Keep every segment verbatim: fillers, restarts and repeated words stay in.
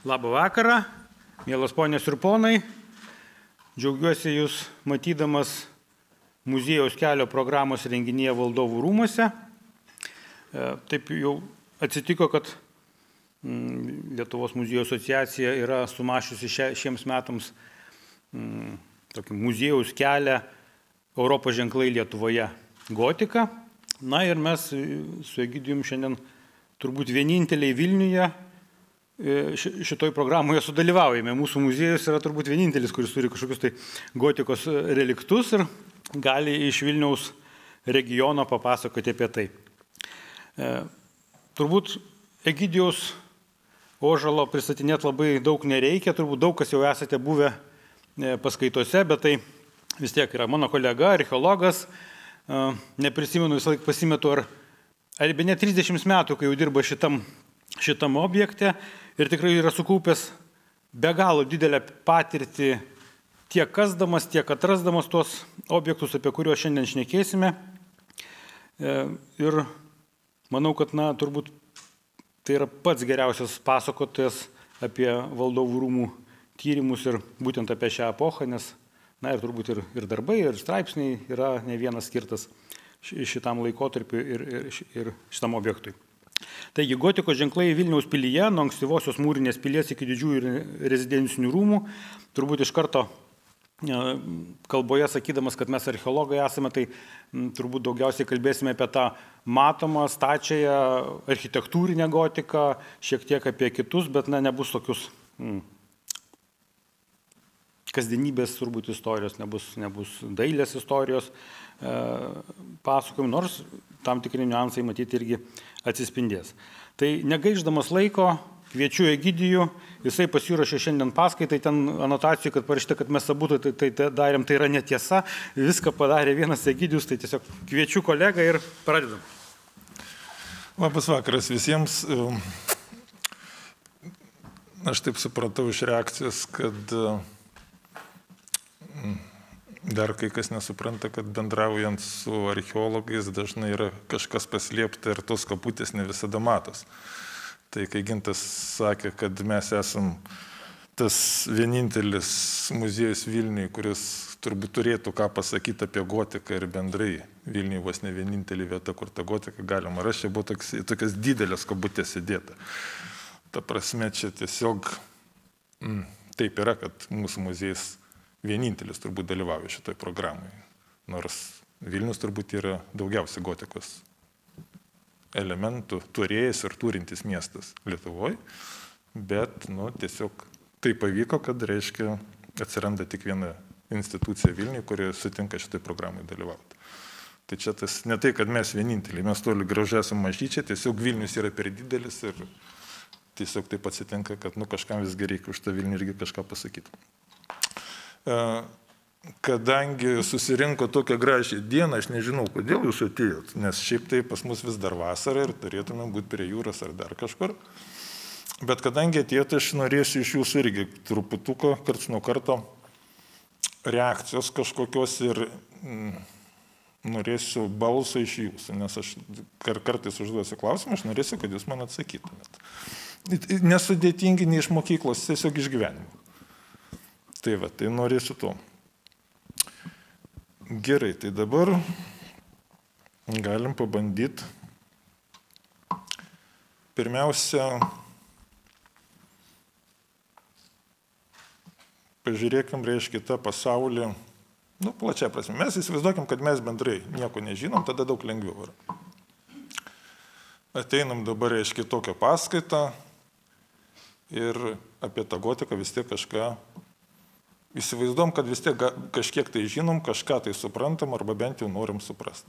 Labą vakarą, mielos ponios ir ponai. Džiaugiuosi Jūs matydamas muziejaus kelio programos renginyje Valdovų rūmuose. Taip jau atsitiko, kad Lietuvos muziejų asociacija yra sumašiusi šiems metams tokį muziejaus kelią Europos ženklai Lietuvoje gotika. Na ir mes su Egidijum šiandien turbūt vieninteliai Vilniuje šitoj programoje sudalyvaujame. Mūsų muziejus yra turbūt vienintelis, kuris turi kažkokius tai gotikos reliktus ir gali iš Vilniaus regiono papasakoti apie tai. E, turbūt Egidijaus Ožalo pristatinėti labai daug nereikia, turbūt daug kas jau esate buvę paskaitose, bet tai vis tiek yra mano kolega, archeologas, e, neprisimenu, visą laiką pasimetu, ar, ar be ne trisdešimt metų, kai jau dirba šitam, šitam objekte ir tikrai yra sukaupęs be galo didelę patirtį tiek kasdamas, tiek atrasdamas tuos objektus, apie kuriuos šiandien šnekėsime. Ir manau, kad, na, turbūt tai yra pats geriausias pasakotojas apie Valdovų rūmų tyrimus ir būtent apie šią epochą, nes, na, ir turbūt ir, ir darbai, ir straipsniai yra ne vienas skirtas šitam laikotarpiu ir, ir, ir šitam objektui. Taigi, gotikos ženklai Vilniaus pilyje, nuo ankstyvosios mūrinės pilies iki didžiųjų rezidencinių rūmų, turbūt iš karto kalboje sakydamas, kad mes archeologai esame, tai turbūt daugiausiai kalbėsime apie tą matomą, stačiąją architektūrinę gotiką, šiek tiek apie kitus, bet na, nebus tokius mm, kasdienybės turbūt istorijos, nebus, nebus dailės istorijos e, pasakojimų, nors tam tikri niuansai matyti irgi atsispindės. Tai negaiždamas laiko, kviečiu Egidijų, jisai pasiruošė šiandien paskaitai, ten anotacijų, kad parašyta, kad mes abu tai, tai, tai darėm, tai yra netiesa, viską padarė vienas Egidijus, tai tiesiog kviečiu kolegą ir pradedam. Labas vakaras visiems. Aš taip supratau iš reakcijos, kad dar kai kas nesupranta, kad bendraujant su archeologais dažnai yra kažkas paslėpta ir tos kabutės ne visada matos. Tai kai Gintas sakė, kad mes esam tas vienintelis muziejus Vilniui, kuris turbūt turėtų ką pasakyti apie gotiką ir bendrai Vilniui vos ne vienintelį vietą, kur tą gotiką galima rasti, buvo toks, tokias didelės kabutės įdėta. Ta prasme, čia tiesiog mm, taip yra, kad mūsų muziejus vienintelis turbūt dalyvauja šitoj programai. Nors Vilnius turbūt yra daugiausia gotikos elementų turėjęs ir turintis miestas Lietuvoje, bet nu, tiesiog tai pavyko, kad reiškia atsiranda tik viena institucija Vilniuje, kuri sutinka šitoj programai dalyvauti. Tai čia tas ne tai, kad mes vieninteliai, mes toli gražu esame mažyčiai, tiesiog Vilnius yra per didelis ir tiesiog taip atsitinka, kad nu, kažkam visgi reikia už tą Vilnių irgi kažką pasakyti. Kadangi susirinko tokią gražią dieną, aš nežinau, kodėl jūs atėjot, nes šiaip tai pas mus vis dar vasara ir turėtume būti prie jūros ar dar kažkur. Bet kadangi atėjot, aš norėsiu iš jūsų irgi truputuko, karts nuo karto reakcijos kažkokios ir mm, norėsiu balso iš jūsų, nes aš kartais užduosiu klausimą, aš norėsiu, kad jūs man atsakytumėt. Nesudėtingi nei iš mokyklos, tiesiog iš gyvenimo. Tai va, tai norėsiu to. Gerai, tai dabar galim pabandyti. Pirmiausia, pažiūrėkim, reiškia, tą pasaulį, nu, plačia prasme. Mes įsivaizduokim, kad mes bendrai nieko nežinom, tada daug lengviau yra. Ateinam dabar, reiškia, tokią paskaitą ir apie tą gotiką vis tiek kažką įsivaizduom, kad vis tiek kažkiek tai žinom, kažką tai suprantam arba bent jau norim suprasti.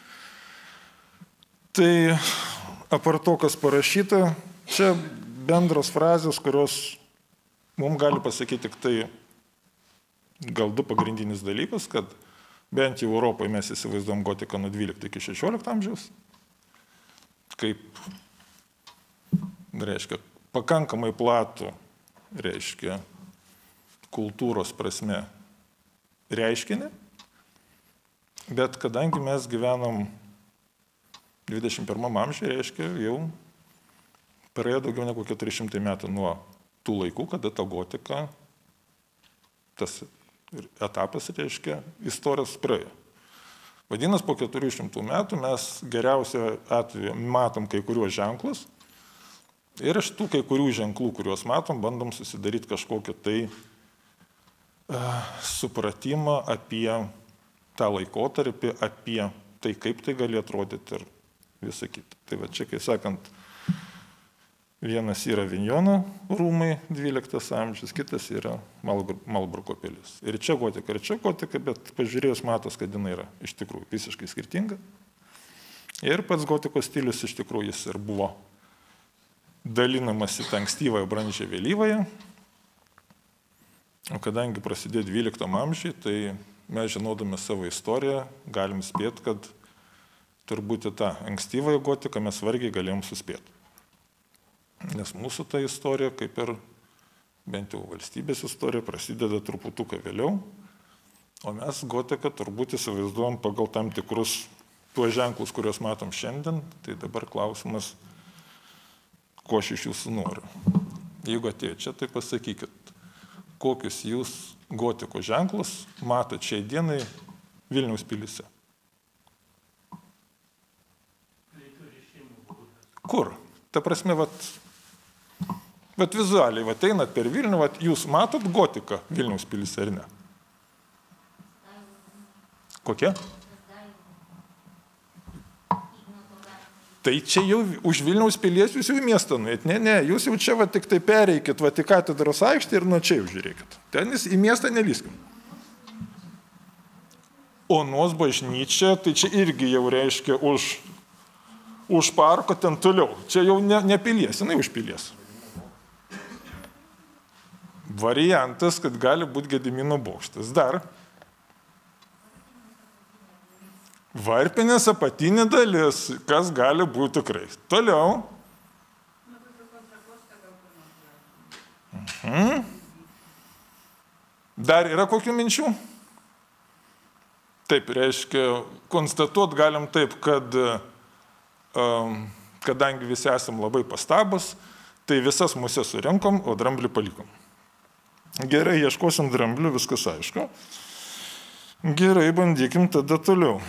Tai apart to, kas parašyta, čia bendros frazės, kurios mums gali pasakyti tik tai gal du pagrindinis dalykus, kad bent jau Europoje mes įsivaizduom gotiką nuo dvylikto iki šešiolikto amžiaus, kaip, reiškia, pakankamai platų, reiškia, kultūros prasme reiškinį, bet kadangi mes gyvenam dvidešimt pirmam amžiuje, reiškia, jau praėjo daugiau negu keturi šimtai metų nuo tų laikų, kada ta gotika, tas etapas, reiškia, istorijos praėjo. Vadinasi, po keturių šimtų metų mes geriausiu atveju matom kai kuriuos ženklus ir iš tų kai kurių ženklų, kuriuos matom, bandom susidaryti kažkokį tai uh, supratimą apie tą laikotarpį, apie tai, kaip tai gali atrodyti ir visą kitą. Tai va čia, kai sakant, vienas yra Vinjono rūmai, dvyliktas amžius, kitas yra Malbruko pilis. Ir čia gotika, ir čia gotika, bet pažiūrėjus matos, kad jinai yra iš tikrųjų visiškai skirtinga. Ir pats gotikos stilius iš tikrųjų jis ir buvo dalinamas į tą ankstyvąją, brandžią, vėlyvąją. O kadangi prasidėjo dvyliktam amžiui, tai mes žinodami savo istoriją galim spėti, kad turbūt į tą ankstyvąją gotiką mes vargiai galėjom suspėti. Nes mūsų ta istorija, kaip ir bent jau valstybės istorija, prasideda truputuką vėliau, o mes gotiką turbūt įsivaizduojam pagal tam tikrus tuos ženklus, kuriuos matom šiandien. Tai dabar klausimas, ko aš iš jūsų noriu. Jeigu atėjo čia, tai pasakykit, kokius jūs gotikos ženklus matot šiai dienai Vilniaus pilyse. Kur? Ta prasme, vat, vat vizualiai, vat einat per Vilnių, vat jūs matot gotiką Vilniaus pilyse, ar ne? Kokia? Tai čia jau už Vilniaus pilies jūs jau į miestą nuėjot. Ne, ne, jūs jau čia va tik tai pereikit, va tik katedros aikštę ir nuo čia jau žiūrėkit. Ten į miestą nelyskim. Onos bažnyčia, tai čia irgi jau reiškia už, už parko ten toliau. Čia jau ne, ne pilies, jinai už pilies. Variantas, kad gali būti Gedimino bokštas. Dar. Varpinės apatinė dalis, kas gali būti tikrai. Toliau. Mhm. Dar yra kokių minčių? Taip, reiškia, konstatuot galim taip, kad um, kadangi visi esam labai pastabus, tai visas musės surinkom, o dramblį palikom. Gerai, ieškosim dramblių, viskas aišku. Gerai, bandykim tada toliau.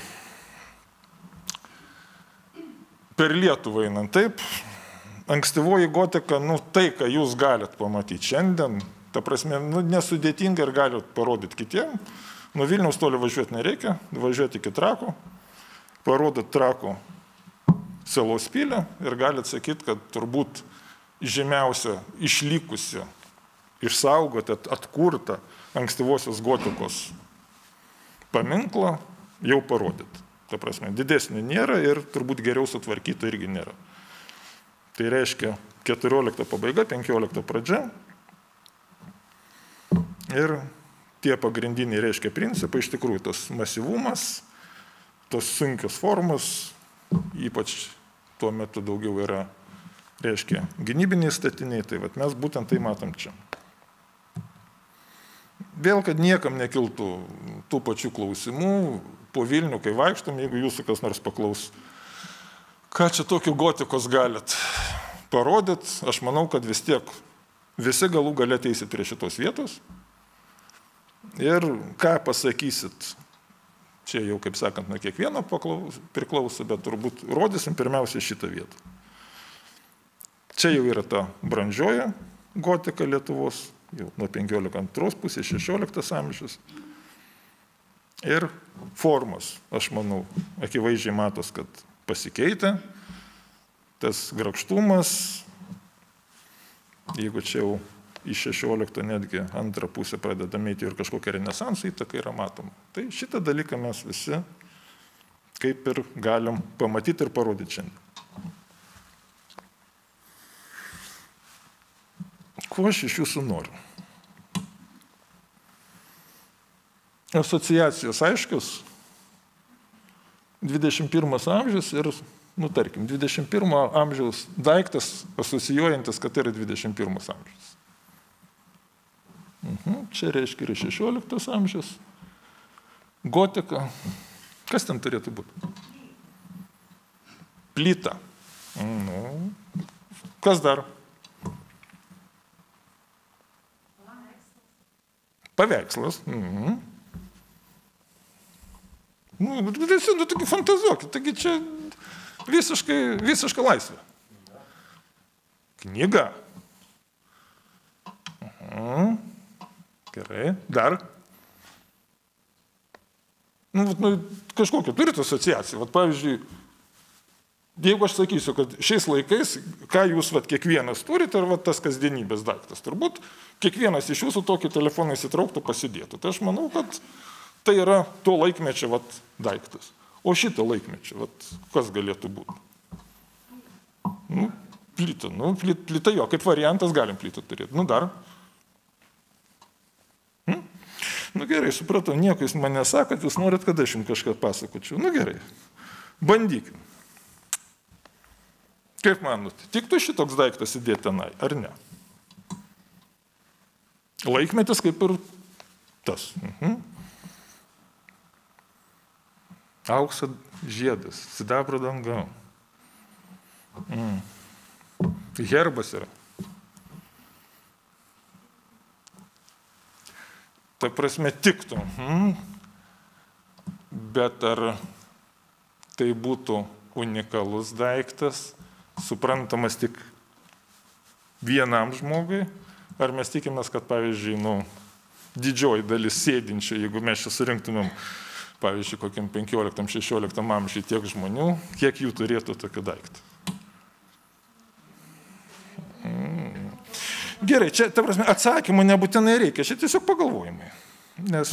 Per Lietuvą einant, taip, ankstyvoji gotika, nu tai, ką jūs galit pamatyti šiandien, ta prasme, nu, nesudėtinga ir galit parodyti kitiem. Nuo Vilniaus toli važiuoti nereikia, važiuoti iki Trakų, parodot Trakų salos pilį ir galit sakyti, kad turbūt žymiausia išlikusi, išsaugoti, atkurta ankstyvosios gotikos paminklą jau parodyt. Ta prasme, didesnė nėra ir turbūt geriau sutvarkyto irgi nėra. Tai reiškia keturiolikto pabaiga, penkiolikto pradžia. Ir tie pagrindiniai reiškia principai, iš tikrųjų tos masyvumas, tos sunkios formos, ypač tuo metu daugiau yra, reiškia, gynybiniai statiniai, tai vat mes būtent tai matom čia. Vėl, kad niekam nekiltų tų pačių klausimų, po Vilnių, kai vaikštom, jeigu jūsų kas nors paklaus, ką čia tokių gotikos galit parodyt, aš manau, kad vis tiek visi galų gale ateisit prie šitos vietos. Ir ką pasakysit, čia jau, kaip sakant, nuo kiekvieno priklauso, bet turbūt rodysim pirmiausia šitą vietą. Čia jau yra ta brandžioji gotika Lietuvos, jau nuo penkiolikos antros pusės, šešioliktas amžius. Ir formos, aš manau, akivaizdžiai matos, kad pasikeitė. Tas grakštumas, jeigu čia jau į šešioliktą netgi antrą pusę pradedame eiti ir kažkokia renesanso įtaka yra matoma. Tai šitą dalyką mes visi kaip ir galim pamatyti ir parodyti šiandien. Ko aš iš jūsų noriu? Asociacijos aiškios, dvidešimt pirmas amžius ir, nu tarkim, dvidešimt pirmo amžiaus daiktas asocijuojantis, kad tai yra dvidešimt pirmas amžius. Mhm, čia reiškia yra šešioliktas amžius, gotika. Kas ten turėtų būti? Plyta. Nu, kas dar? Paveikslas. Mhm. Nu, visi, nu, taigi fantazuokit, taigi čia visiškai, visiškai laisvė. Knyga. Mhm. Gerai. Dar. Nu, nu, kažkokią turite asociaciją. Vat, pavyzdžiui, jeigu aš sakysiu, kad šiais laikais, ką jūs vat, kiekvienas turite, ir vat, tas kasdienybės daiktas, turbūt kiekvienas iš jūsų tokį telefoną įsitrauktų pasidėtų. Tai aš manau, kad tai yra to laikmečio vat, daiktas. O šitą laikmečio, vat, kas galėtų būti? Nu, plyta, nu, plyta jo, kaip variantas galim plytą turėti. Nu, dar. Hm? Nu, gerai, supratau, nieko jūs man nesakot, jūs norit, kad aš jums kažką pasakočiau. Nu, gerai, bandykim. Kaip manot, tiktų šitoks daiktas įdėti tenai, ar ne? Laikmetis kaip ir tas. Mhm. Aukso žiedas, sidabro danga. Mm. Herbas yra. Ta prasme, tiktų. Mhm. Bet ar tai būtų unikalus daiktas, suprantamas tik vienam žmogui, ar mes tikimės, kad, pavyzdžiui, nu, didžioji dalis sėdinčių, jeigu mes čia surinktumėm, pavyzdžiui, kokiam penkioliktam šešioliktam amžiui tiek žmonių, kiek jų turėtų tokį daiktą. Mm. Gerai, čia, ta prasme, atsakymų nebūtinai reikia, čia tiesiog pagalvojimai. Nes,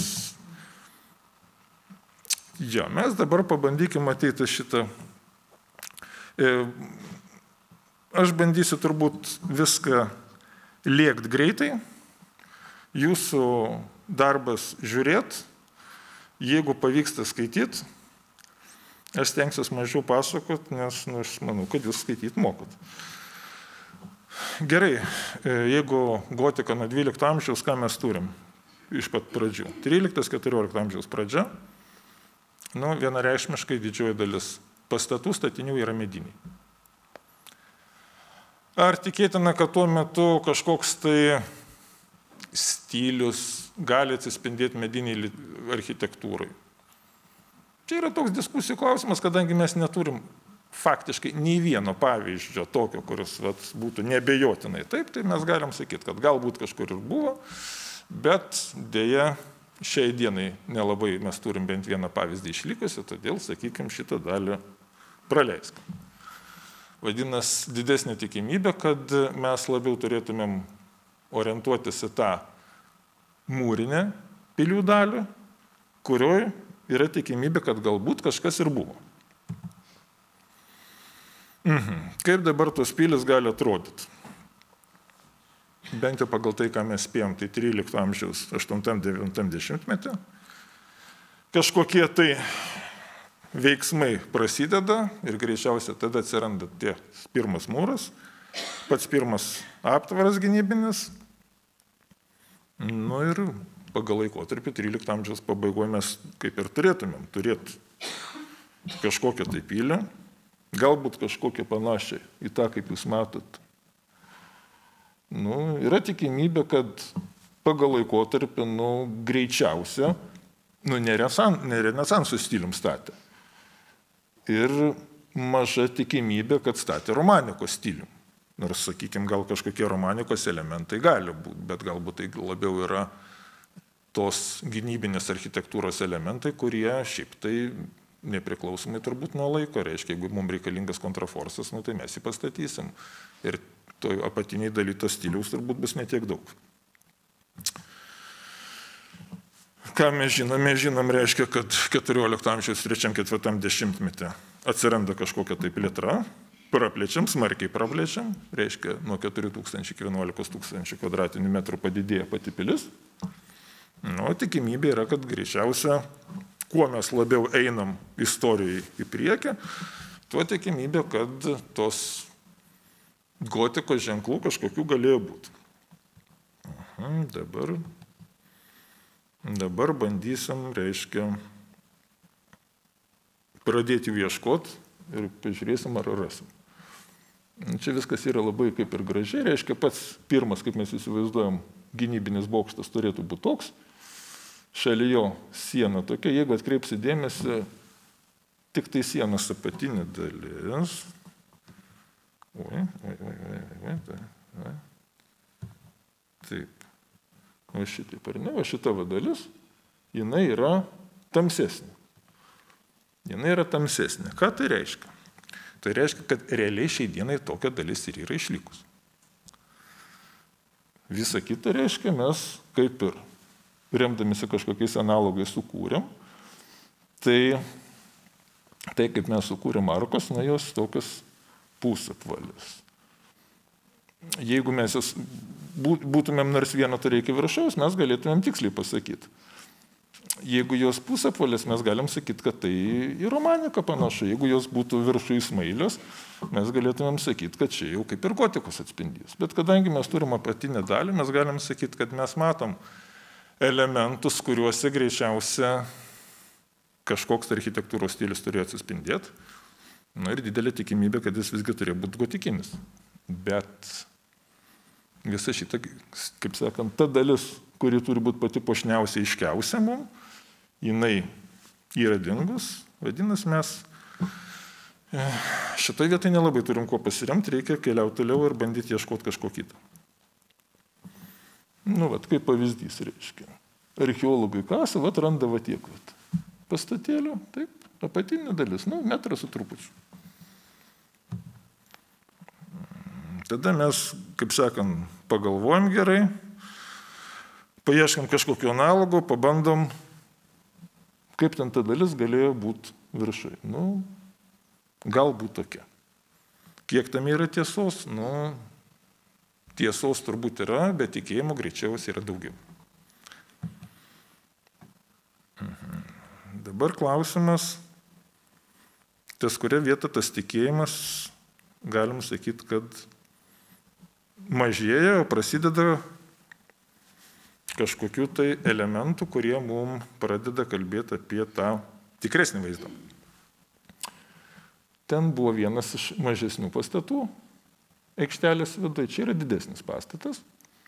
jo, mes dabar pabandykim ateiti šitą. E, aš bandysiu turbūt viską lėkt greitai. Jūsų darbas žiūrėt, jeigu pavyksta skaityti, aš stengsiuosi mažiau pasakot, nes nu, aš manau, kad jūs skaityti mokot. Gerai, jeigu gotika nuo dvylikto amžiaus, ką mes turim iš pat pradžių? tryliktas keturioliktas amžiaus pradžia, nu, vienareikšmiškai didžioji dalis pastatų statinių yra mediniai. Ar tikėtina, kad tuo metu kažkoks tai stilius gali atsispindėti mediniai architektūrai? Čia yra toks diskusijų klausimas, kadangi mes neturim faktiškai nei vieno pavyzdžio tokio, kuris vat, būtų nebejotinai taip, tai mes galim sakyti, kad galbūt kažkur ir buvo, bet dėja šiai dienai nelabai mes turim bent vieną pavyzdį išlikusi, todėl, sakykime, šitą dalį praleiskim. Vadinasi, didesnė tikimybė, kad mes labiau turėtumėm orientuotis į tą mūrinę pilių dalį, kurioje yra tikimybė, kad galbūt kažkas ir buvo. Mhm. Kaip dabar tos pilis gali atrodyti? Bent jau pagal tai, ką mes spėjom, tai trylikto amžiaus aštuntam devintam dešimtmetį. Kažkokie tai veiksmai prasideda ir greičiausiai tada atsiranda tie pirmas mūras, pats pirmas aptvaras gynybinis. Nu ir pagal laikotarpį trylikto amžiaus pabaigoje mes kaip ir turėtumėm turėti kažkokią tai pilį, galbūt kažkokią panašią į tą, kaip jūs matot. Nu, yra tikimybė, kad pagal laikotarpį, nu, greičiausia, nu, ne renesansų stilium statė. Ir maža tikimybė, kad statė romanikos stilium. Nors, sakykime, gal kažkokie romanikos elementai gali būti, bet galbūt tai labiau yra tos gynybinės architektūros elementai, kurie šiaip tai nepriklausomai turbūt nuo laiko, reiškia, jeigu mums reikalingas kontraforsas, nu, tai mes jį pastatysim. Ir to apatiniai daly to stiliaus turbūt bus netiek daug. Ką mes žinom? Mes žinom, reiškia, kad keturiolikto amžiaus trečiam ketvirtam dešimtmetį atsiranda kažkokia tai plėtra, praplečiam, smarkiai praplečiam, reiškia, nuo keturių tūkstančių iki vienuolikos tūkstančių kvadratinių metrų padidėja pati pilis. Nu, tikimybė yra, kad greičiausia, kuo mes labiau einam istorijai į priekį, tuo tikimybė, kad tos gotikos ženklų kažkokių galėjo būti. Aha, dabar, dabar bandysim, reiškia, pradėti ieškoti ir pažiūrėsim, ar rasim. Čia viskas yra labai kaip ir gražiai, reiškia, pats pirmas, kaip mes įsivaizduojam, gynybinis bokštas turėtų būti toks, šalia jo siena tokia, jeigu atkreipsi dėmesį, tik tai sienos apatinė dalis. Oi, oi, oi, oi, oi, tai, oi. Taip. O šitaip, ar ne? O šita va dalis, jinai yra tamsesnė. Jinai yra tamsesnė. Ką tai reiškia? Tai reiškia, kad realiai šiai dienai tokia dalis ir yra išlikus. Visa kita reiškia, mes kaip ir remdamėsi kažkokiais analogais sukūrėm, tai, tai kaip mes sukūrėm arkos, na jos tokios pusapvalės. Jeigu mes jas būtumėm nors vieną turėję viršaus, mes galėtumėm tiksliai pasakyti. Jeigu jos pusapvalės, mes galim sakyti, kad tai į romaniką panašu. Jeigu jos būtų viršui smailios, mes galėtumėm sakyti, kad čia jau kaip ir gotikos atspindys. Bet kadangi mes turim apatinę dalį, mes galim sakyti, kad mes matom elementus, kuriuose greičiausia kažkoks architektūros stilius turėjo atsispindėti. Na ir didelė tikimybė, kad jis visgi turėjo būti gotikinis. Bet visa šita, kaip sakant, ta dalis, kuri turi būti pati puošniausia, aiškiausia mums, jinai yra dingus, vadinasi, mes šitoj vietai nelabai turim ko pasiremti, reikia keliauti toliau ir bandyti ieškoti kažko kitą. Nu, vat, kaip pavyzdys reiškia. Archeologai kasa, vat randa va tiek, vat. Pastatėlių, taip, apatinė dalis, nu, metras su trupučiu. Tada mes, kaip sakant, pagalvojam gerai, paieškam kažkokio analogo, pabandom, kaip ten ta dalis galėjo būti viršai. Nu, galbūt tokia. Kiek tam yra tiesos? Nu, tiesos turbūt yra, bet tikėjimo greičiausiai yra daugiau. Mhm. Dabar klausimas, ties kuria vieta tas tikėjimas, galim sakyti, kad mažėja, prasideda kažkokių tai elementų, kurie mums pradeda kalbėti apie tą tikresnį vaizdą. Ten buvo vienas iš mažesnių pastatų, aikštelės viduje, čia yra didesnis pastatas.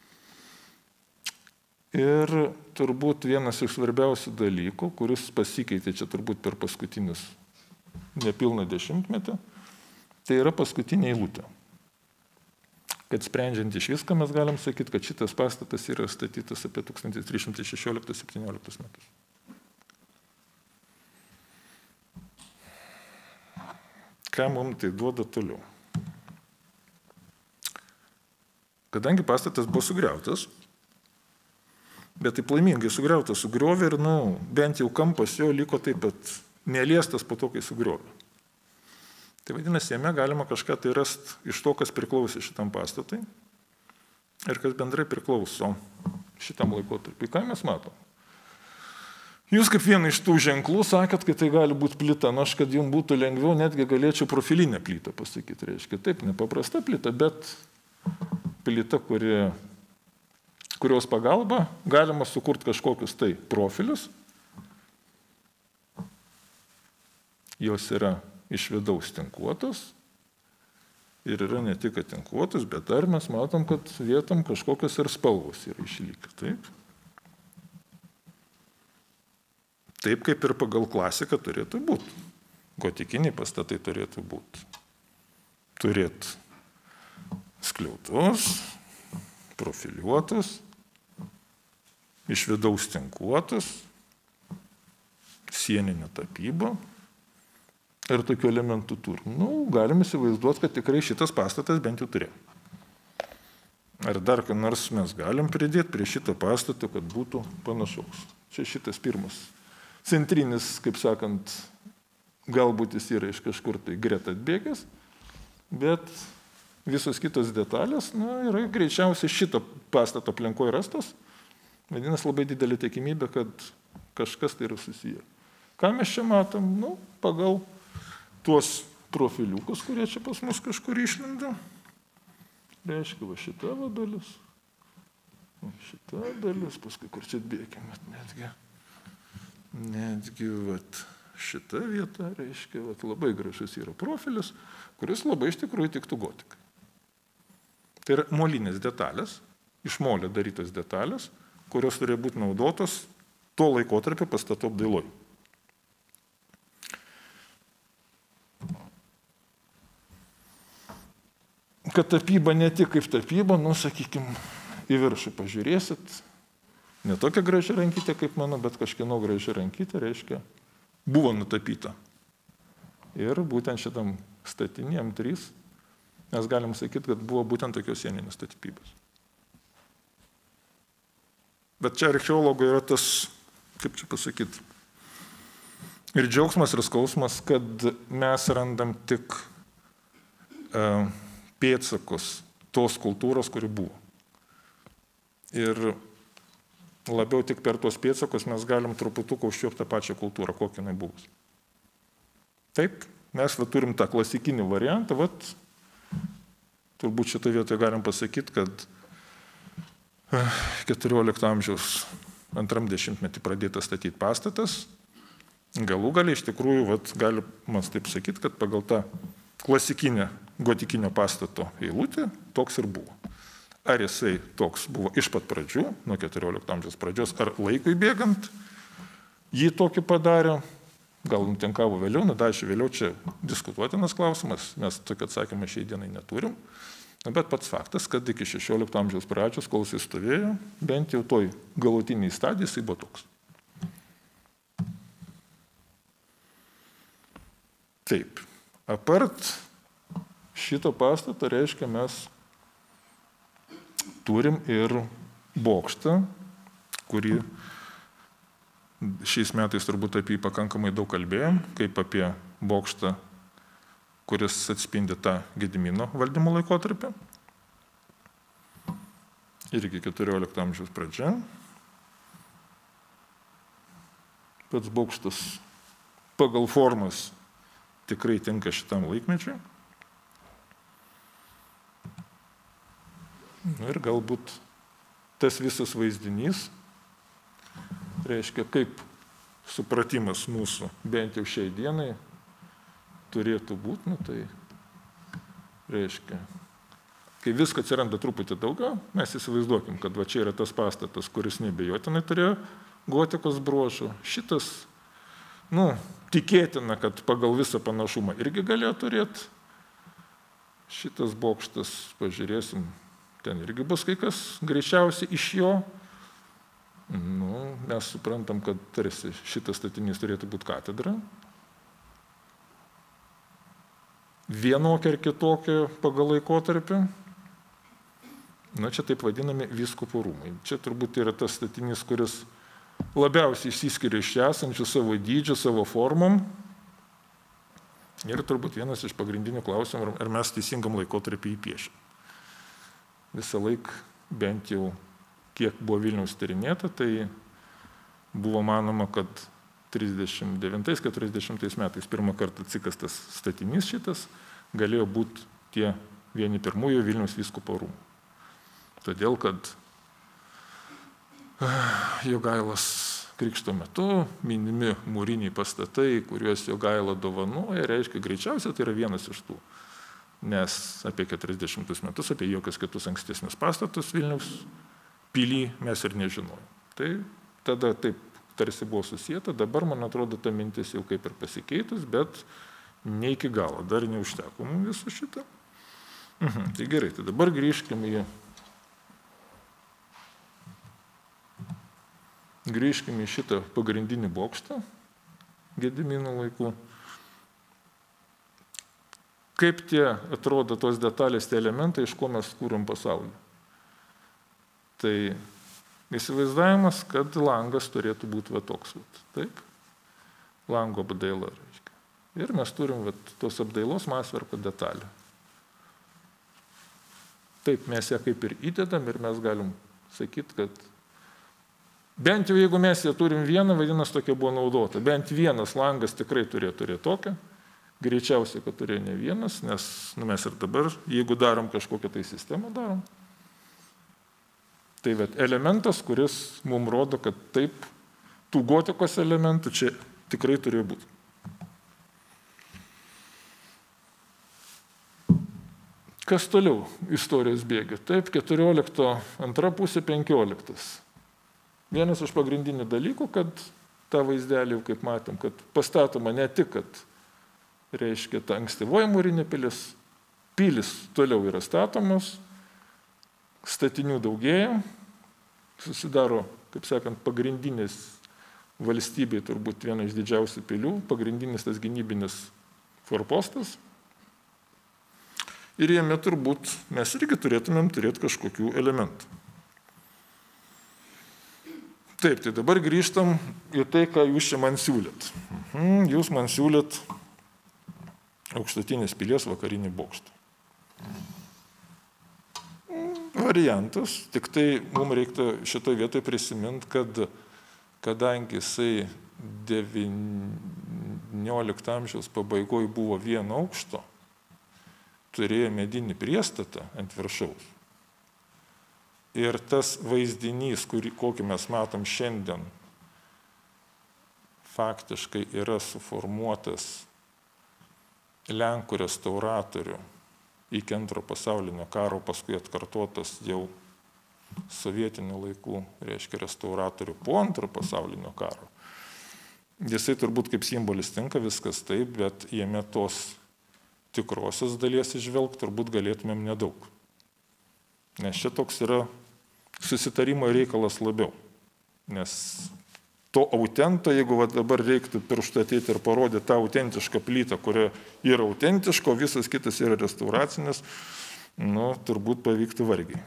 Ir turbūt vienas iš svarbiausių dalykų, kuris pasikeitė čia turbūt per paskutinius nepilną dešimtmetį, tai yra paskutinė eilutė. Kad sprendžiant iš viską mes galim sakyti, kad šitas pastatas yra statytas apie tūkstantis trys šimtai šešioliktus septynioliktus metus. Ką mums tai duoda toliau? Kadangi pastatas buvo sugriautas, bet taip laimingai sugriautas, sugriovė ir, nu, bent jau kampas jo liko taip, bet neliestas po to, kai sugriovė. Tai vadinasi, jame galima kažką tai rasti iš to, kas priklausė šitam pastatui ir kas bendrai priklauso šitam laikotarpiui. Ką mes matom? Jūs kaip vieną iš tų ženklų sakėt, kad tai gali būti plyta. Na, aš, kad jums būtų lengviau, netgi galėčiau profilinę plytą pasakyti. Reiškia, taip, nepaprasta plyta, bet plyta, kuri, kurios pagalba galima sukurti kažkokius tai profilius. Jos yra iš vidaus tinkuotos ir yra ne tik tinkuotos, bet dar mes matom, kad vietom kažkokios ir spalvos yra išlikę. Taip? Taip kaip ir pagal klasiką turėtų būti. Gotikiniai pastatai turėtų būti. Turėtų skliautus, profiliuotus, iš vidaus tinkuotus, sieninė tapyba. Ir tokių elementų turi. Nu, galim įsivaizduoti, kad tikrai šitas pastatas bent jau turėjo. Ar dar ką nors mes galim pridėti prie šito pastato, kad būtų panašaus. Čia šitas pirmas centrinis, kaip sakant, galbūt jis yra iš kažkur tai greta atbėgęs, bet visos kitos detalės, na, yra greičiausiai šito pastato aplinkoje rastos. Vadinasi, labai didelė tikimybė, kad kažkas tai yra susiję. Ką mes čia matom? Nu, pagal tuos profiliukus, kurie čia pas mus kažkur išlenda. Reiškia, va šita va dalis. Va šita dalis, paskui kur čia atbėgime, netgi. Netgi, va šita vieta, reiškia, va labai gražus yra profilis, kuris labai iš tikrųjų tiktų gotikai. Tai yra molinės detalės, iš molio darytos detalės, kurios turėjo būti naudotos to laikotarpio pastatų apdailoj. Kad tapyba ne tik kaip tapyba, nu, sakykime, į viršų pažiūrėsit, ne tokia graži rankytė kaip mano, bet kažkieno graži rankytė, reiškia, buvo nutapyta. Ir būtent šitam statinį M trys mes galim sakyti, kad buvo būtent tokios sieninės tapybos. Bet čia archeologo yra tas, kaip čia pasakyti, ir džiaugsmas, ir skausmas, kad mes randam tik uh, pėdsakus tos kultūros, kuri buvo. Ir labiau tik per tuos pėdsakus mes galim truputuką užčiuopti tą pačią kultūrą, kokia jinai buvo. Taip, mes va, turim tą klasikinį variantą, vat, turbūt šitą vietą galim pasakyti, kad keturiolikto amžiaus antram dešimtmetį pradėtas statyti pastatas, galų gali iš tikrųjų, vat, galima taip sakyti, kad pagal tą klasikinę gotikinio pastato eilutę toks ir buvo. Ar jisai toks buvo iš pat pradžių, nuo keturiolikto amžiaus pradžios, ar laikui bėgant jį tokį padarė, gal nutinkavo vėliau, nudašė vėliau, čia diskutuotinas klausimas, mes tokio atsakymą šiai dienai neturim, bet pats faktas, kad iki šešiolikto amžiaus pradžios, kol jisai stovėjo, bent jau toj galutiniai stadijai jisai buvo toks. Taip, apart šito pastato, reiškia, mes turim ir bokštą, kurį šiais metais turbūt apie jį pakankamai daug kalbėjom, kaip apie bokštą, kuris atspindi tą Gedimino valdymo laikotarpį. Irgi keturiolikto amžiaus pradžia. Pats bokštas pagal formas tikrai tinka šitam laikmečiui. Ir galbūt tas visas vaizdinys, reiškia, kaip supratimas mūsų, bent jau šiai dienai, turėtų būti, nu, tai reiškia, kai viską atsiranda truputį daugiau, mes įsivaizduokim, kad va čia yra tas pastatas, kuris nebejotinai turėjo gotikos bruožų. Šitas, nu, tikėtina, kad pagal visą panašumą irgi galėjo turėti. Šitas bokštas, pažiūrėsim, ten irgi bus kai kas greičiausiai iš jo. Nu, mes suprantam, kad tarsi šitas statinys turėtų būti katedra. Vienokia ar kitokia pagal laikotarpį. Na, čia taip vadinami vyskupo rūmai. Čia turbūt yra tas statinys, kuris labiausiai išsiskiria iš esančių savo dydžių, savo formom. Ir turbūt vienas iš pagrindinių klausimų, ar mes teisingam laikotarpį įpiešim. Visą laiką, bent jau kiek buvo Vilniaus tyrinėta, tai buvo manoma, kad trisdešimt devintais keturiasdešimtais metais pirmą kartą atsikastas statinys šitas galėjo būti tie vieni pirmųjų Vilniaus vyskupo rūmų. Todėl, kad Jogailos krikšto metu minimi mūriniai pastatai, kuriuos Jogaila dovanoja, reiškia greičiausiai tai yra vienas iš tų. Nes apie keturiasdešimtus metus, apie jokius kitus ankstesnius pastatus Vilniaus pilį mes ir nežinojom. Tai tada taip tarsi buvo susijęta, dabar, man atrodo, ta mintis jau kaip ir pasikeitus, bet ne iki galo, dar neužteko mums viso šitą. Mhm. Tai gerai, tai dabar grįžkime į, grįžkime į šitą pagrindinį bokštą Gedimino laikų. Kaip tie atrodo tos detalės, tie elementai, iš ko mes kūrėm pasaulį. Tai įsivaizdavimas, kad langas turėtų būti va toks. Vat, taip, lango apdaila. Reiškia. Ir mes turim vat, tos apdailos masverko detalę. Taip, mes ją kaip ir įdedam ir mes galim sakyti, kad bent jau jeigu mes ją turim vieną, vadinasi, tokia buvo naudota. Bent vienas langas tikrai turėjo turėti tokią. Greičiausiai, kad turėjo ne vienas, nes nu, mes ir dabar, jeigu darom kažkokią tai sistemą, darom. Tai vat, elementas, kuris mums rodo, kad taip, tų gotikos elementų čia tikrai turėjo būti. Kas toliau istorijos bėgi? Taip, keturiolikto antra pusė penkioliktas. vienas iš pagrindinių dalykų, kad tą vaizdelį, kaip matėm, kad pastatoma ne tik, kad reiškia ta ankstyvoji mūrinė pilis, pilis toliau yra statomos, statinių daugėja, susidaro, kaip sakant, pagrindinis valstybei turbūt viena iš didžiausių pilių, pagrindinis tas gynybinis forpostas. Ir jame turbūt mes irgi turėtumėm turėti kažkokių elementų. Taip, tai dabar grįžtam į tai, ką jūs čia man siūlėt. Mhm, jūs man siūlėt Aukštutinės pilies vakarinį bokštą. Variantas, tik tai mums reiktų šitoje vietoje prisiminti, kad kadangi jisai devyniolikto amžiaus pabaigoje buvo vieno aukšto, turėjo medinį priestatą ant viršaus. Ir tas vaizdinys, kurį, kokį mes matom šiandien, faktiškai yra suformuotas Lenkų restauratorių iki antro pasaulinio karo, paskui atkartotas jau sovietinių laikų, reiškia restauratorių po antro pasaulinio karo. Jisai turbūt kaip simbolis tinka, viskas taip, bet jame tos tikrosios dalies išvelgti turbūt galėtumėm nedaug. Nes čia toks yra susitarimo reikalas labiau. Nes to autento, jeigu va dabar reiktų pirštu ateiti ir parodyti tą autentišką plytą, kuria yra autentiška, o visas kitas yra restauracinis, nu, turbūt pavyktų vargiai.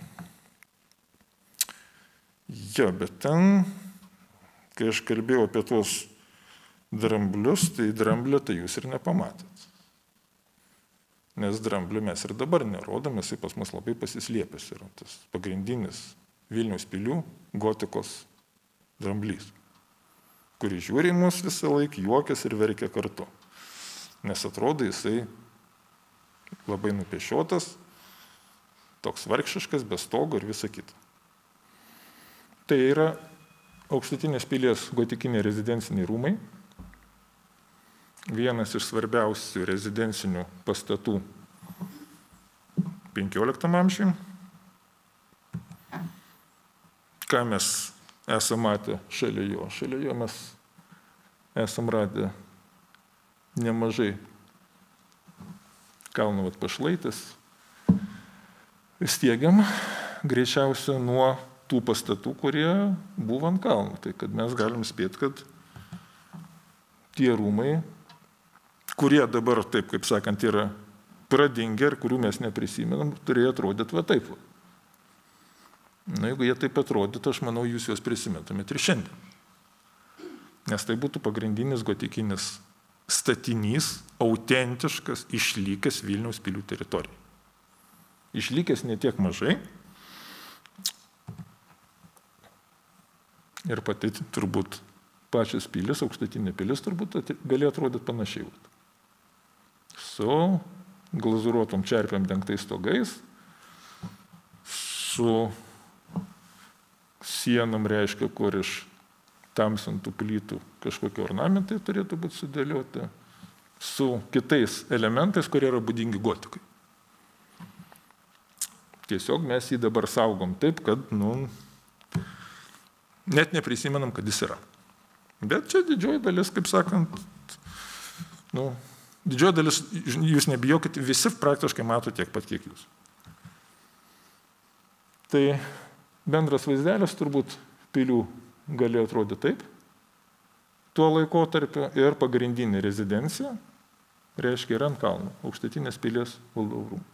Jo, bet ten, kai aš kalbėjau apie tuos dramblius, tai dramblio tai jūs ir nepamatėt. Nes dramblių mes ir dabar nerodom, jisai pas mus labai pasislėpęs yra tas pagrindinis Vilniaus pilių gotikos dramblys, kurį žiūri mus visą laiką, juokias ir verkia kartu. Nes atrodo jisai labai nupešiotas, toks vargšiškas, be stogo ir visa kita. Tai yra Aukštutinės pilies gotikiniai rezidenciniai rūmai, vienas iš svarbiausių rezidencinių pastatų penkioliktam amžiui. Ką mes esame matę šalia jo? Šalia jo mes esame radę nemažai kalno vat pašlaitės. Stiegiam greičiausia nuo tų pastatų, kurie buvo ant kalno. Tai kad mes galim spėti, kad tie rūmai, kurie dabar, taip kaip sakant, yra pradingę ir kurių mes neprisimenam, turėjo atrodyti va taip. Na, jeigu jie taip atrodytų, aš manau, jūs juos prisimetumėt ir šiandien. Nes tai būtų pagrindinis gotikinis statinys, autentiškas, išlikęs Vilniaus pilių teritorijai. Išlikęs ne tiek mažai. Ir pati turbūt pačias pilis, Aukštutinė pilis, turbūt galėjo atrodyti panašiai. Su glazūruotom čerpėm dengtais stogais, su sienom, reiškia, kur iš tamsintų plytų kažkokie ornamentai turėtų būti sudėlioti, su kitais elementais, kurie yra būdingi gotikai. Tiesiog mes jį dabar saugom taip, kad, nu, net neprisimenam, kad jis yra. Bet čia didžioji dalis, kaip sakant, nu, didžioji dalis, jūs nebijokit, visi praktiškai mato tiek pat, kiek jūs. Tai bendras vaizdelis turbūt pilių galėjo atrodyti taip, tuo laikotarpiu ir pagrindinė rezidencija, reiškia, yra ant kalno, Aukštutinės pilies valdovų rūmai.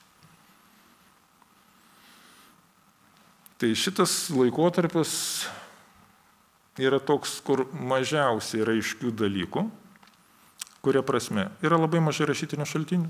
Tai šitas laikotarpis yra toks, kur mažiausiai yra aiškių dalykų, kuria prasme yra labai mažai rašytinių šaltinių.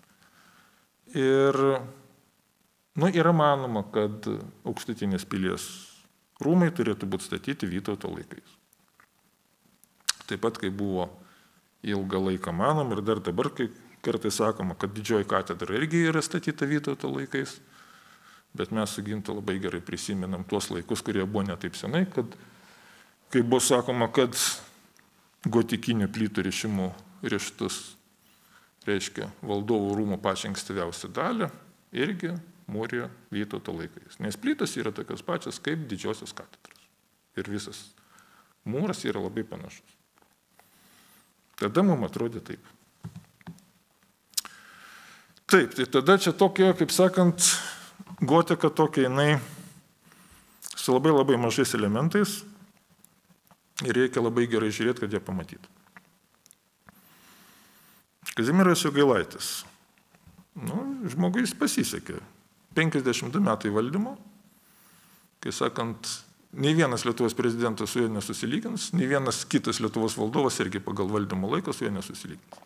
Ir nu, yra manoma, kad Aukštutinės pilies rūmai turėtų būti statyti Vytauto laikais. Taip pat, kai buvo ilgą laiką manom ir dar dabar, kai kartais sakoma, kad didžioji katedra irgi yra statyta Vytauto laikais, bet mes su Gintu labai gerai prisimenam tuos laikus, kurie buvo ne taip senai, kad kai buvo sakoma, kad gotikinių plytų rišimų rištus, reiškia, valdovų rūmų pačią ankstyviausią dalį, irgi mūrė Vytauto laikais. Nes plytos yra tokios pačios kaip didžiosios katedros. ir visas mūras yra labai panašus. Tada mums atrodė taip. Taip, tai tada čia tokia, kaip sakant, gotika tokia jinai su labai labai mažais elementais ir reikia labai gerai žiūrėti, kad ją pamatytų. Kazimieras Jogailaitis. Nu, žmogui pasisekė. penkiasdešimt du metai valdymo, kai sakant, nei vienas Lietuvos prezidentas su juo nesusilygins, nei vienas kitas Lietuvos valdovas irgi pagal valdymo laiką su juo nesusilygins.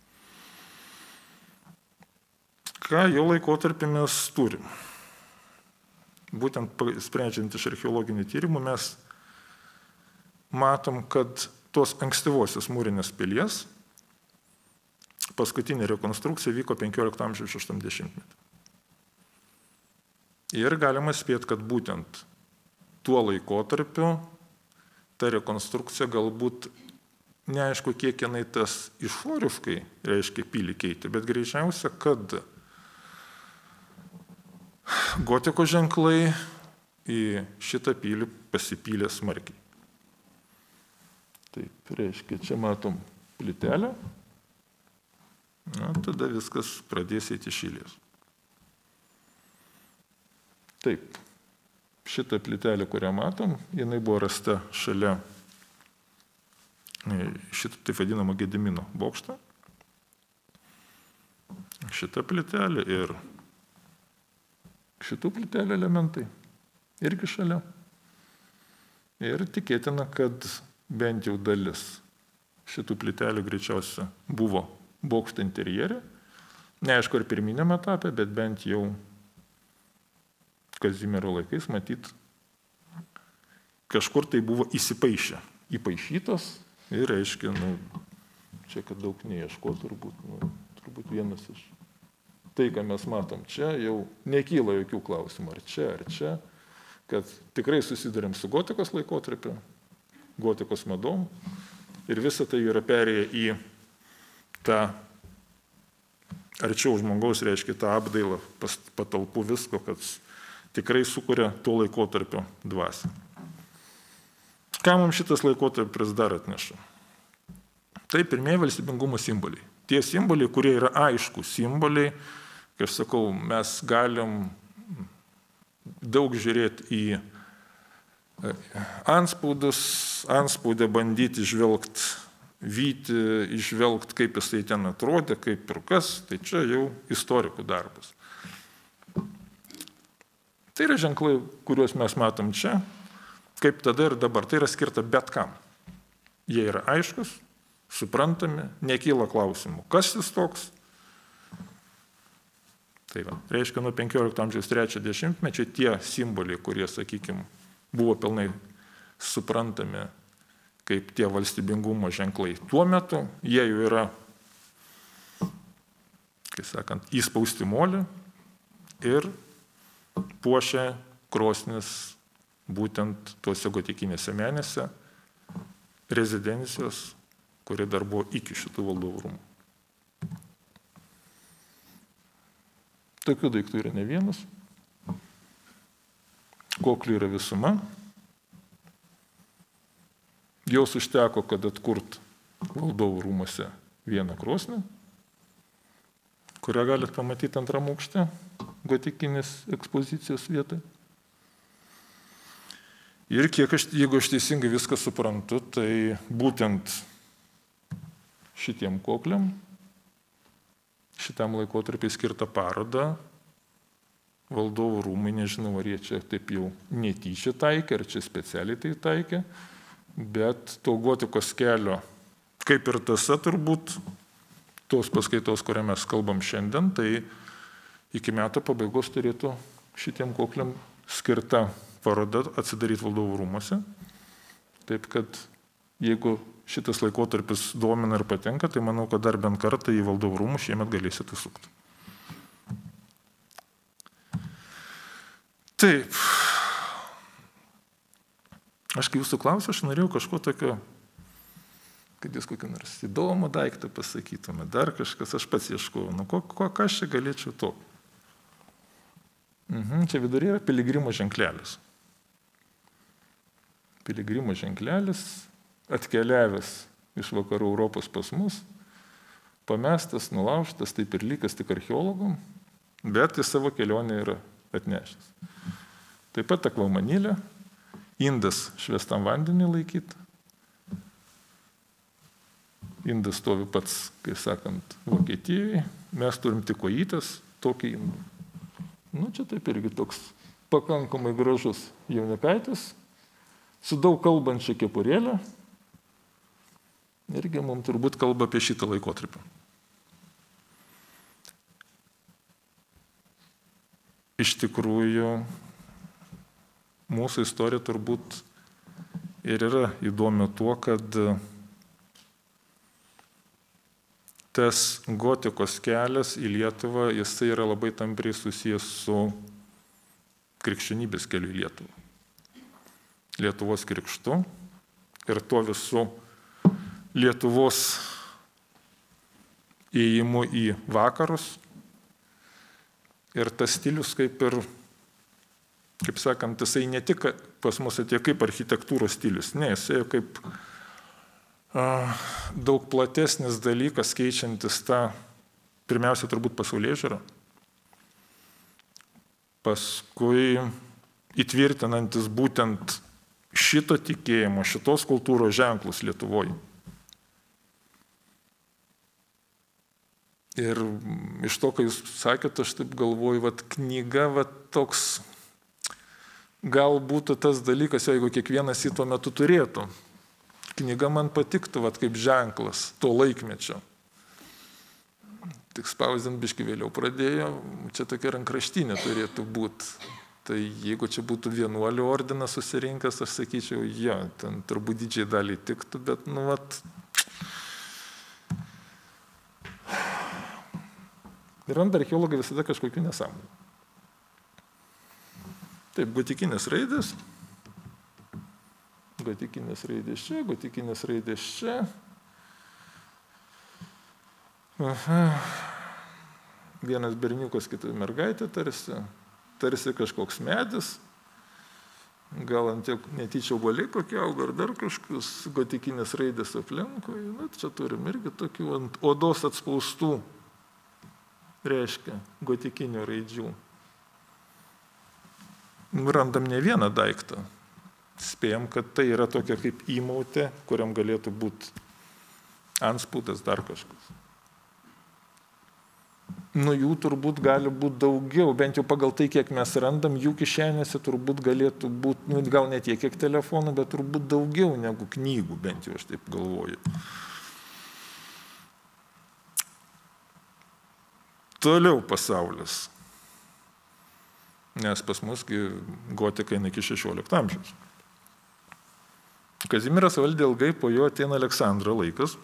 Ką jo laikotarpį mes turim? Būtent sprendžiant iš archeologinių tyrimų mes matom, kad tos ankstyvosios mūrinės pilies paskutinė rekonstrukcija vyko penkiolikto amžiaus šeštam dešimtmetį. Ir galima spėti, kad būtent tuo laikotarpiu ta rekonstrukcija galbūt neaišku, kiek jinai tas išoriškai reiškia pilį keitė, bet greičiausia, kad gotikos ženklai į šitą pilį pasipylė smarkiai. Taip, reiškia, čia matom plytelę, na, tada viskas pradės eiti iš eilės. Taip, šitą plytelę, kurią matom, jinai buvo rasta šalia šitą taip vadinamą Gedimino bokštą. Šitą plytelę ir šitų plytelių elementai irgi šalia. Ir tikėtina, kad bent jau dalis šitų plytelių greičiausia buvo bokšto interjere. Neaišku, ar pirminėme etape, bet bent jau Kazimiero laikais matyt kažkur tai buvo įsipaišę, įpaišytos ir reiškia, nu, čia kad daug neieško turbūt, nu, turbūt vienas iš. Tai, ką mes matom čia, jau nekyla jokių klausimų, ar čia, ar čia, kad tikrai susidurėm su gotikos laikotarpiu, gotikos madom ir visa tai yra perėję į tą arčiau žmogaus, reiškia tą apdailą patalpų visko, kad tikrai sukuria to laikotarpio dvasią. Ką mums šitas laikotarpis dar atneša? Tai pirmieji valstybingumo simboliai. Tie simboliai, kurie yra aiškūs simboliai, kai aš sakau, mes galim daug žiūrėti į anspaudus, anspaudę bandyti žvelgti, vyti, išvelgti, kaip jisai ten atrodė, kaip ir kas, tai čia jau istorikų darbas. Tai yra ženklai, kuriuos mes matom čia, kaip tada ir dabar. Tai yra skirta bet kam. Jie yra aiškus, suprantami, nekyla klausimų. Kas jis toks? Tai va, reiškia, nuo penkiolikto amžiaus trečio dešimtmečio tie simboliai, kurie, sakykime, buvo pilnai suprantami kaip tie valstybingumo ženklai tuo metu, jie jau yra, kaip sakant, įspausti molį ir puošia krosnis būtent tuose gotikinėse menėse rezidencijos, kuri dar buvo iki šitų valdovų rūmų. Tokių daiktų yra ne vienas. Koklių yra visuma. Jos užteko, kad atkurt valdovų rūmuose vieną krosnį, kurią galit pamatyti antram aukšte, gotikinės ekspozicijos vietoj. Ir kiek aš, jeigu aš teisingai viską suprantu, tai būtent šitiem kokliam, šitam laikotarpiai skirtą parodą, valdovų rūmai, nežinau, ar jie čia taip jau netyčia taikė, ar čia specialiai tai taikė, bet to gotikos kelio, kaip ir tasa turbūt, tos paskaitos, kurią mes kalbam šiandien, tai iki metų pabaigos turėtų šitiem kokliam skirta paroda atsidaryti valdovų rūmuose. Taip kad jeigu šitas laikotarpis domina ir patenka, tai manau, kad dar bent kartą į valdovų rūmus šiemet galėsite sukti. Taip. Aš kai jūsų klausiu, aš norėjau kažko tokio, kad jūs kokį nors įdomų daiktą pasakytume, dar kažkas, aš pats ieškojau, nu ko, ko, ką aš čia galėčiau to. Mhm, čia viduryje yra piligrimo ženklelis. Piligrimo ženklelis, atkeliavęs iš vakarų Europos pas mus, pamestas, nulaužtas, taip ir likas tik archeologom, bet į savo kelionę yra atnešęs. Taip pat akvamanilė, indas švestam vandenį laikyti. Indas stovi pats, kaip sakant, Vokietijoje, mes turim tik kojytes, tokį indą. Nu, čia taip irgi toks pakankamai gražus jaunikaitis, su daug kalbančia kepurėlė. Irgi mums turbūt kalba apie šitą laikotarpį. Iš tikrųjų, mūsų istorija turbūt ir yra įdomi tuo, kad tas gotikos kelias į Lietuvą, jisai yra labai tampriai susijęs su krikščionybės keliu į Lietuvą. Lietuvos krikštu ir tuo visų Lietuvos įėjimu į vakarus. Ir tas stilius kaip ir, kaip sakant, jisai ne tik pas mus atėjo kaip architektūros stilius, ne, jisai kaip daug platesnis dalykas, keičiantis tą, pirmiausia, turbūt pasaulėžiūrą, paskui įtvirtinantis būtent šito tikėjimo, šitos kultūros ženklus Lietuvoje. Ir iš to, ką jūs sakėte, aš taip galvoju, vat knyga, vat toks, gal būtų tas dalykas, jeigu kiekvienas jį tuo metu turėtų. Knyga man patiktų, vat, kaip ženklas to laikmečio. Tik spausdint biškį vėliau pradėjo, čia tokia rankraštinė turėtų būti. Tai jeigu čia būtų vienuolių ordinas susirinkęs, aš sakyčiau, jo, ten turbūt didžiai daliai tiktų, bet, nu, vat. Ir randa archeologai visada kažkokių nesąmonių. Taip, gotikinės raidės. Gotikinės raidės čia, gotikinės raidės čia. Aha. Vienas berniukas, kita mergaitė tarsi, tarsi kažkoks medis, gal ant tiek netyčia obuoliai kokie auga, ar dar kažkokius gotikinės raidės aplinkui. Na, čia turim irgi tokių ant odos atspaustų, reiškia, gotikinių raidžių. Randam ne vieną daiktą. Spėjom, kad tai yra tokia kaip įmautė, kuriam galėtų būti antspaudas, dar kažkas. Nu, jų turbūt gali būti daugiau, bent jau pagal tai, kiek mes randam, jų kišenėse turbūt galėtų būti, nu, gal ne tiek, kiek telefonų, bet turbūt daugiau negu knygų, bent jau aš taip galvoju. Toliau pasaulis. Nes pas musgi gotika eina iki šešiolikto amžiaus. Kazimieras valdė ilgai, po jo ateina Aleksandro laikas.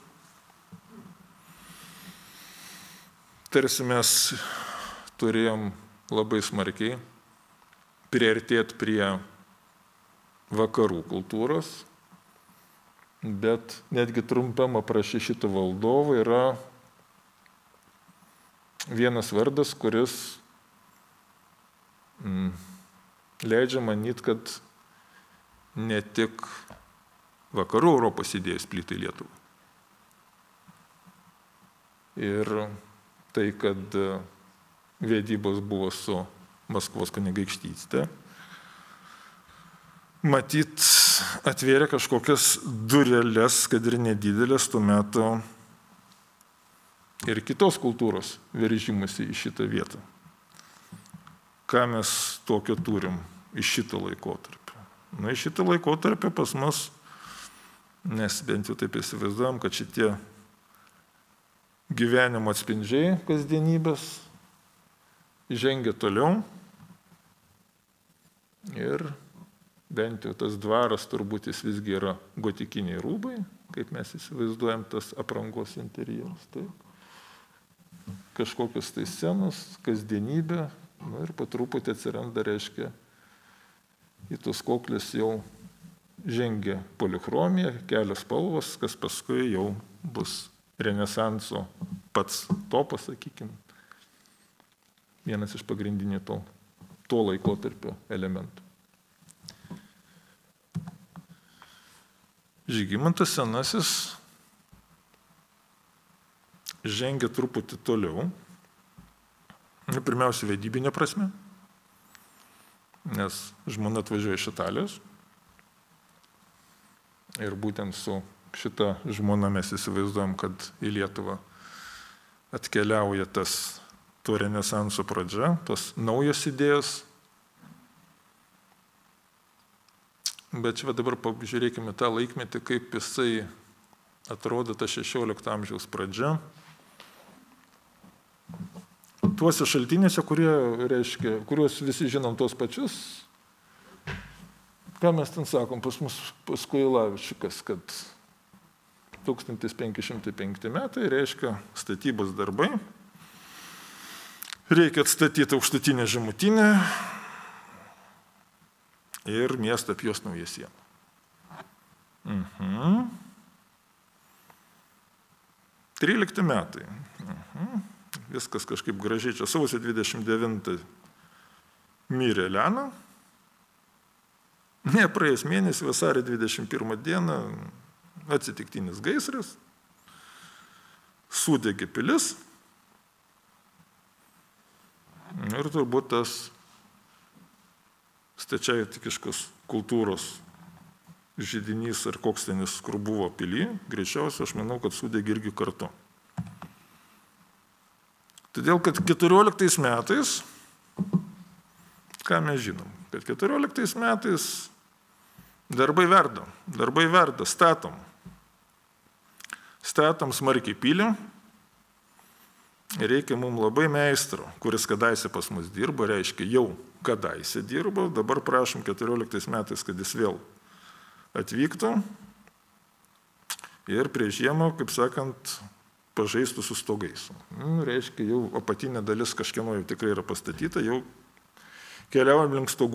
Tarsi mes turėjom labai smarkiai priartėti prie vakarų kultūros, bet netgi trumpam aprašė šito valdovo yra vienas vardas, kuris mm, leidžia manyti, kad ne tik vakarų Europos idėjas plito į Lietuvą. Ir tai, kad vedybos buvo su Maskvos kunigaikštyste, matyt, atvėrė kažkokias dureles, kad ir nedidelės tuo metu ir kitos kultūros veržimusi į šitą vietą. Ką mes tokio turim iš šito laikotarpio? Na, iš šito laikotarpio pas mus, nes bent jau taip įsivaizduojam, kad šitie gyvenimo atspindžiai kasdienybės žengia toliau ir bent jau tas dvaras turbūt jis visgi yra gotikiniai rūbai, kaip mes įsivaizduojam tas aprangos interjeras. Taip. Kažkokios tai scenos, kasdienybė, nu, ir po truputį atsiranda, reiškia, į tos koklės jau žengia polichromija, kelios spalvos, kas paskui jau bus renesanso pats topas, sakykime, vienas iš pagrindinių to, to laikotarpio elementų. Žygimantas Senasis žengia truputį toliau. Pirmiausia, vedybinė prasme, nes žmona atvažiuoja iš Italijos. Ir būtent su šita žmona mes įsivaizduojam, kad į Lietuvą atkeliauja tas to renesanso pradžia, tos naujos idėjos. Bet čia dabar pažiūrėkime tą laikmetį, kaip jisai atrodo ta šešiolikto amžiaus pradžia. Tuose šaltinėse, kurie, reiškia, kuriuos visi žinom tos pačius, ką mes ten sakom, pas mus paskui Lavičiukas, kad tūkstantis penki šimtai penkti metai reiškia statybos darbai, reikia atstatyti aukštutinę žemutinę ir miestą apjuos naują sieną. Mhm. trylikti metai. Mhm. Viskas kažkaip gražiai. Čia sausio dvidešimt devintą mirė Elena. Ne, praėjus mėnesį, vasario dvidešimt pirmą dieną, atsitiktinis gaisras, sudegė pilis. Ir turbūt tas stačiatikiškos kultūros židinys ar koks tenis, kur buvo pily, greičiausiai aš manau, kad sudegė irgi kartu. Todėl, kad keturioliktais metais, ką mes žinom, kad keturioliktais metais darbai verda, darbai verda, statom. Statom smarkiai pilį. Reikia mums labai meistro, kuris kadaise pas mus dirbo, reiškia jau kadaise dirbo, dabar prašom keturioliktais metais, kad jis vėl atvyktų ir prieš žiemą, kaip sakant, pažaistų su stogais. Nu, reiškia, jau apatinė dalis kažkieno jau tikrai yra pastatyta, jau keliaujam link stogų.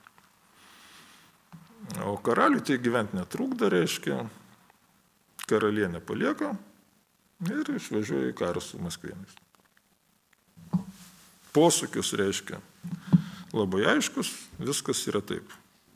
O karaliui tai gyventi netrukdo, reiškia, karalienė palieka ir išvažiuoja į karą su maskvėnais. Posūkius, reiškia, labai aiškus, viskas yra taip.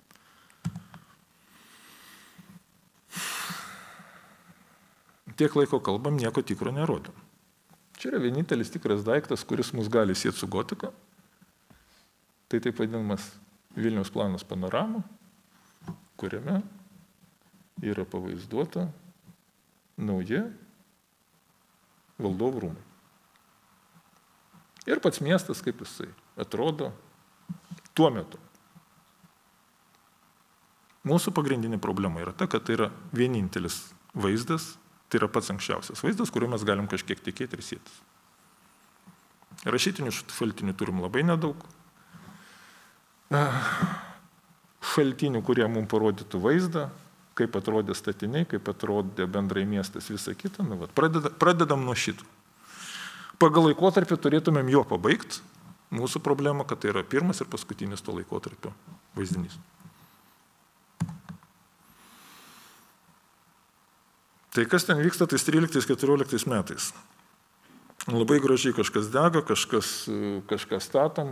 Tiek laiko kalbam, nieko tikro nerodom. Čia yra vienintelis tikras daiktas, kuris mus gali sieti su gotika. Tai taip vadinamas Vilniaus planas panorama, kuriame yra pavaizduota nauji valdovų rūmai. Ir pats miestas, kaip jisai atrodo tuo metu. Mūsų pagrindinė problema yra ta, kad tai yra vienintelis vaizdas, tai yra pats anksčiausias vaizdas, kuriuo mes galim kažkiek tikėti ir sėtis. Rašytinių šaltinių turim labai nedaug. Šaltinių, kurie mums parodytų vaizdą, kaip atrodė statiniai, kaip atrodė bendrai miestas, visa kita. Nu, vat, pradeda, pradedam nuo šitų. Pagal laikotarpį turėtumėm jo pabaigti. Mūsų problema, kad tai yra pirmas ir paskutinis to laikotarpio vaizdinys. Tai kas ten vyksta tais tryliktais keturioliktais metais? Labai gražiai kažkas dega, kažkas, kažkas statom.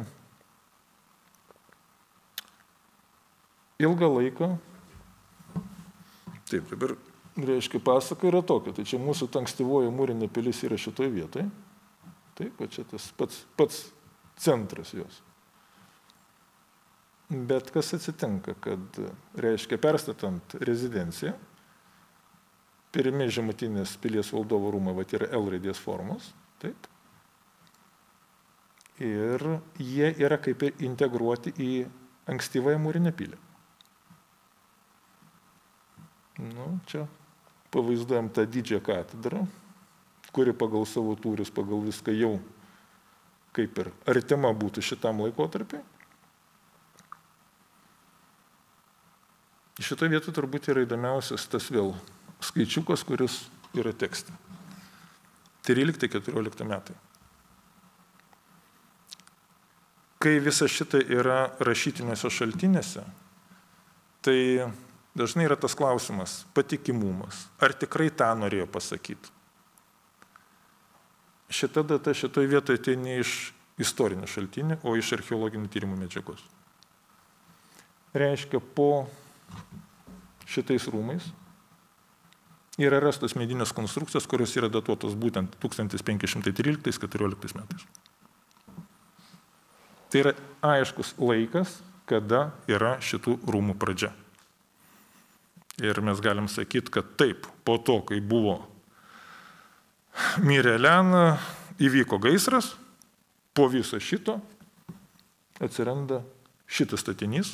Ilgą laiką. Taip, dabar, reiškia, pasaka yra tokia. Tai čia mūsų ankstyvoji mūrinė pilis yra šitoje vietoje. Taip, va čia tas pats, pats centras jos. Bet kas atsitinka, kad, reiškia, perstatant rezidenciją, pirmi žemutinės pilies valdovo rūmai, va, yra L raidės formos, taip. Ir jie yra kaip ir integruoti į ankstyvąją mūrinę pilį. Nu, čia pavaizduojam tą didžiąją katedrą, kuri pagal savo tūrius, pagal viską jau kaip ir artima būtų šitam laikotarpiui. Šitoje vietoje turbūt yra įdomiausias tas vėl skaičiukas, kuris yra tekste. trylikti keturiolikti metai. Kai visa šita yra rašytinėse šaltinėse, tai dažnai yra tas klausimas, patikimumas. Ar tikrai tą norėjo pasakyti? Šita data šitoje vietoje tai ne iš istorinių šaltinių, o iš archeologinių tyrimų medžiagos. Reiškia, po šitais rūmais yra rastos medinės konstrukcijos, kurios yra datuotos būtent tūkstantis penki šimtai tryliktais keturioliktais metais. Tai yra aiškus laikas, kada yra šitų rūmų pradžia. Ir mes galim sakyti, kad taip, po to, kai buvo mirė Elena, įvyko gaisras, po viso šito atsiranda šitas statinys,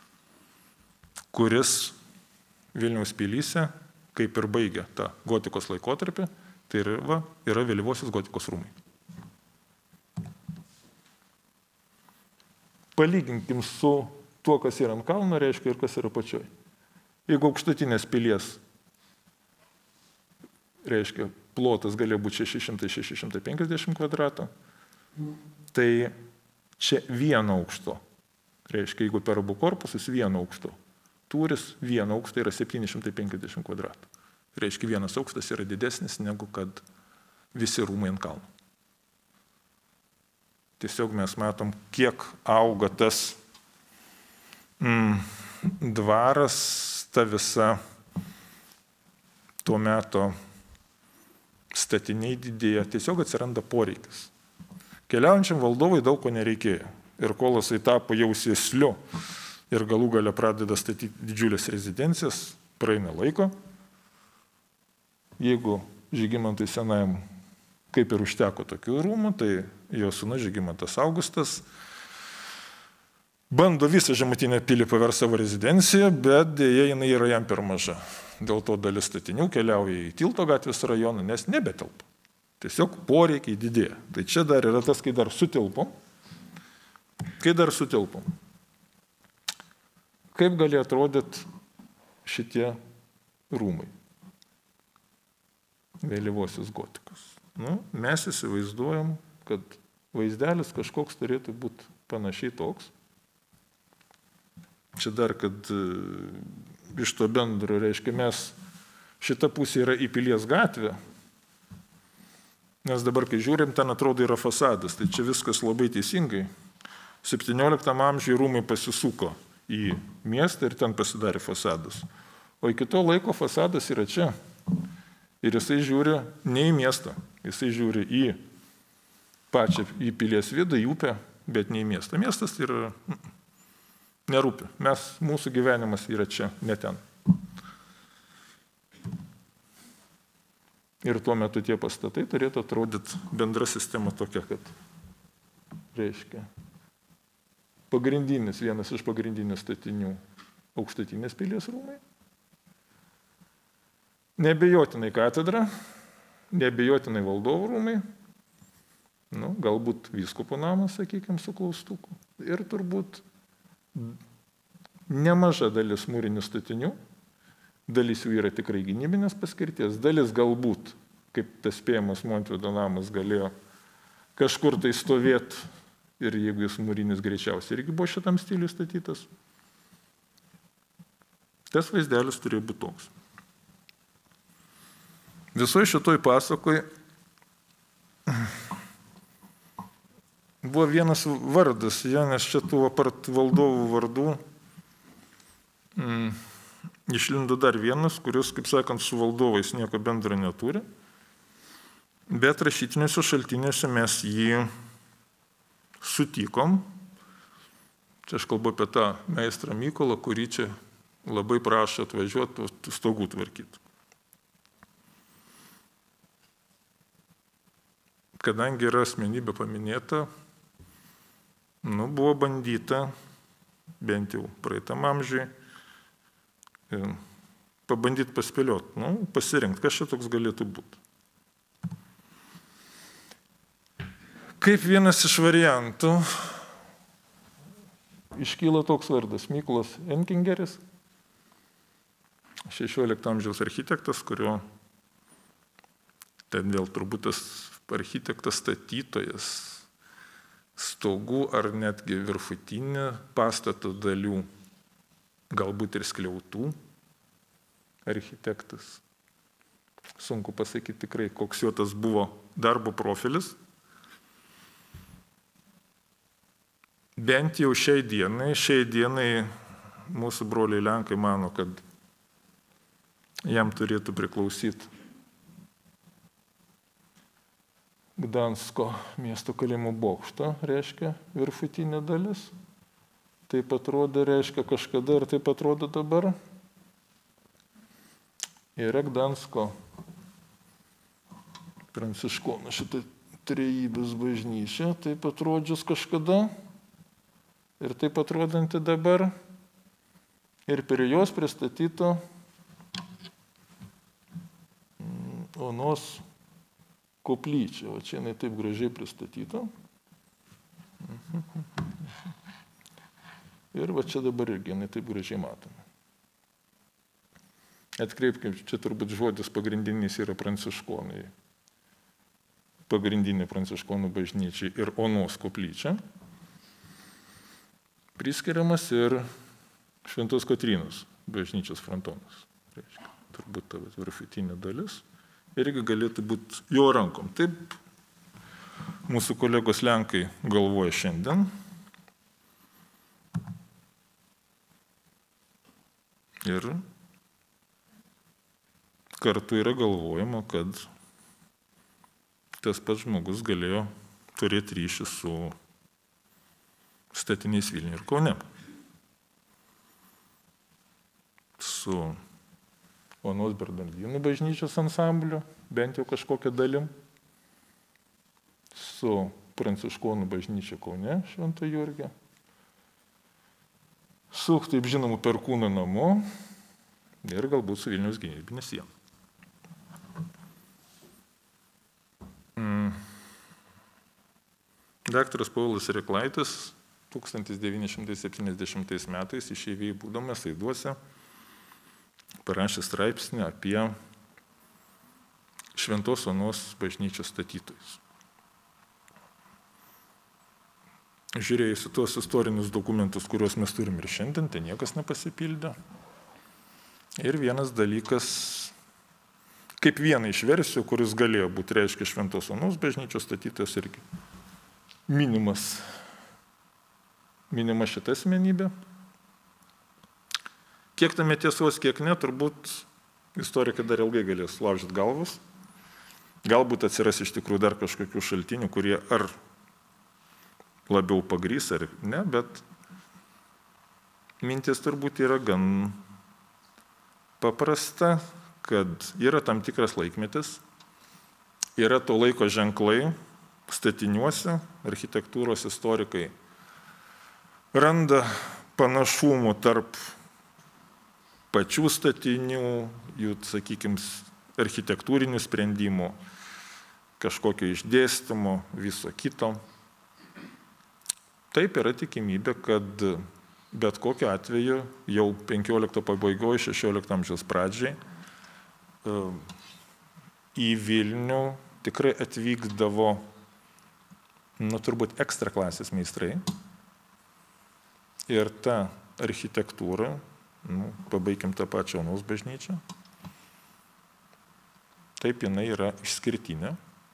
kuris Vilniaus pilyse kaip ir baigia tą gotikos laikotarpį, tai yra, yra vėlyvosios gotikos rūmai. Palyginkim su tuo, kas yra ant kalno, reiškia, ir kas yra pačioj. Jeigu aukštutinės pilies, reiškia, plotas galėjo būti šeši šimtai - šeši šimtai penkiasdešimt kvadratų, tai čia vieno aukšto, reiškia, jeigu per abu korpusus vieno aukšto, tūris vieno aukšto yra septyni šimtai penkiasdešimt kvadratų. Reiškia, vienas aukštas yra didesnis negu kad visi rūmai ant kalno. Tiesiog mes matom, kiek auga tas mm, dvaras, ta visa tuo metu statiniai didėja, tiesiog atsiranda poreikis. Keliaujančiam valdovui daug ko nereikėjo. Ir kol jisai tapo jau sėsliu ir galų gale pradeda statyti didžiulės rezidencijas, praeina laiko. Jeigu Žygimantui Senajam kaip ir užteko tokių rūmų, tai jo sūnus Žygimantas Augustas bando visą žemutinę pilį paversti savo rezidenciją, bet dėja jinai yra jam per maža. Dėl to dalis statinių keliauja į Tilto gatvės rajoną, nes nebetelpa. Tiesiog poreikiai didėja. Tai čia dar yra tas, kai dar sutilpom. Kai dar sutilpom. Kaip gali atrodyti šitie rūmai? Vėlyvosios gotikos. Nu, mes įsivaizduojam, kad vaizdelis kažkoks turėtų būti panašiai toks. Čia dar, kad iš to bendro, reiškia, mes šita pusė yra į Pilies gatvę, nes dabar, kai žiūrim, ten atrodo yra fasadas, tai čia viskas labai teisingai. septynioliktam amžiuje rūmai pasisuko į miestą ir ten pasidarė fasadas. O iki to laiko fasadas yra čia. Ir jisai žiūri ne į miestą, jisai žiūri į pačią, į Pilies vidų, į upę, bet ne į miestą. Miestas yra nerūpi. Mes, mūsų gyvenimas yra čia, ne ten. Ir tuo metu tie pastatai turėtų atrodyti bendra sistema tokia, kad reiškia pagrindinis, vienas iš pagrindinių statinių aukštutinės Pilies rūmai. Neabejotinai katedra, neabejotinai valdovų rūmai, nu, galbūt vyskupo namas, sakykime, su klaustuku. Ir turbūt nemaža dalis mūrinių statinių, dalis jų yra tikrai gynybinės paskirties, dalis galbūt, kaip tas spėjamas Montvydo namas galėjo kažkur tai stovėti ir jeigu jis mūrinis greičiausiai irgi buvo šitam stiliui statytas. Tas vaizdelis turėjo būti toks. Visoje šitoj pasakoj buvo vienas vardas, ja, nes čia tų apart valdovų vardų mm, išlindo dar vienas, kuris, kaip sakant, su valdovais nieko bendro neturi, bet rašytiniuose šaltiniuose mes jį sutikom. Čia aš kalbu apie tą meistrą Mykolą, kurį čia labai prašo atvažiuoti, stogų tvarkyti. Kadangi yra asmenybė paminėta, nu, buvo bandyta, bent jau praeitam amžiui, pabandyti paspėlioti, nu, pasirinkti, kas čia toks galėtų būti. Kaip vienas iš variantų iškyla toks vardas Mykolas Enkingeris, šešiolikto amžiaus architektas, kurio ten vėl turbūt tas architektas statytojas stogų ar netgi viršutinį pastato dalių, galbūt ir skliautų architektas. Sunku pasakyti tikrai, koks jo tas buvo darbo profilis. Bent jau šiai dienai, šiai dienai mūsų broliai Lenkai mano, kad jam turėtų priklausyti Gdansko miesto kalėjimo bokšto, reiškia, viršutinė dalis. Taip atrodo, reiškia, kažkada ir taip atrodo dabar. Yra Gdansko pranciškonų šitą trejybės bažnyčią, taip atrodžius kažkada ir taip atrodanti dabar. Ir prie jos pristatyto Onos koplyčia. O čia jinai taip gražiai pristatyta. Ir va čia dabar irgi jinai taip gražiai matoma. Atkreipkim, čia turbūt žodis pagrindinis yra pranciškonai. Pagrindinė pranciškonų bažnyčia ir Onos koplyčia. Priskiriamas ir Šventos Kotrynos bažnyčios frontonas. Reiškia, turbūt ta viršutinė dalis. Irgi galėtų būti jo rankom. Taip mūsų kolegos Lenkai galvoja šiandien. Ir kartu yra galvojama, kad tas pats žmogus galėjo turėti ryšį su statiniais Vilniuje ir Kaune. Su Onos Bernardinų bažnyčios ansambliu, bent jau kažkokią dalim, su pranciškonų bažnyčia Kaune, Švento Jurgio, su, taip žinomu, Perkūno namu ir galbūt su Vilniaus gynybinė siena. Mm. Daktaras Povilas Reklaitis tūkstantis devyni šimtai septyniasdešimtais metais išeivijai būdamas Aiduose parašė straipsnį apie Šventos Onos bažnyčios statytojus. Žiūrėjus į tuos istorinius dokumentus, kuriuos mes turim ir šiandien, tai niekas nepasipildė. Ir vienas dalykas, kaip viena iš versijų, kuris galėjo būti, reiškia, Šventos Onos bažnyčios statytojas irgi minimas, minima šita asmenybė. Kiek tame tiesos, kiek ne, turbūt istorikai dar ilgai galės laužyti galvus. Galbūt atsiras iš tikrųjų dar kažkokių šaltinių, kurie ar labiau pagrįs, ar ne, bet mintis turbūt yra gan paprasta, kad yra tam tikras laikmetis, yra to laiko ženklai statiniuose, architektūros istorikai randa panašumų tarp pačių statinių, jų, sakykime, architektūrinių sprendimų, kažkokio išdėstymo, viso kito. Taip yra tikimybė, kad bet kokiu atveju jau penkiolikto pabaigoje, šešiolikto amžiaus pradžiai į Vilnių tikrai atvykdavo, nu, turbūt ekstra klasės meistrai. Ir ta architektūra, nu, pabaikim tą pačią Onos bažnyčią, taip jinai yra išskirtinė.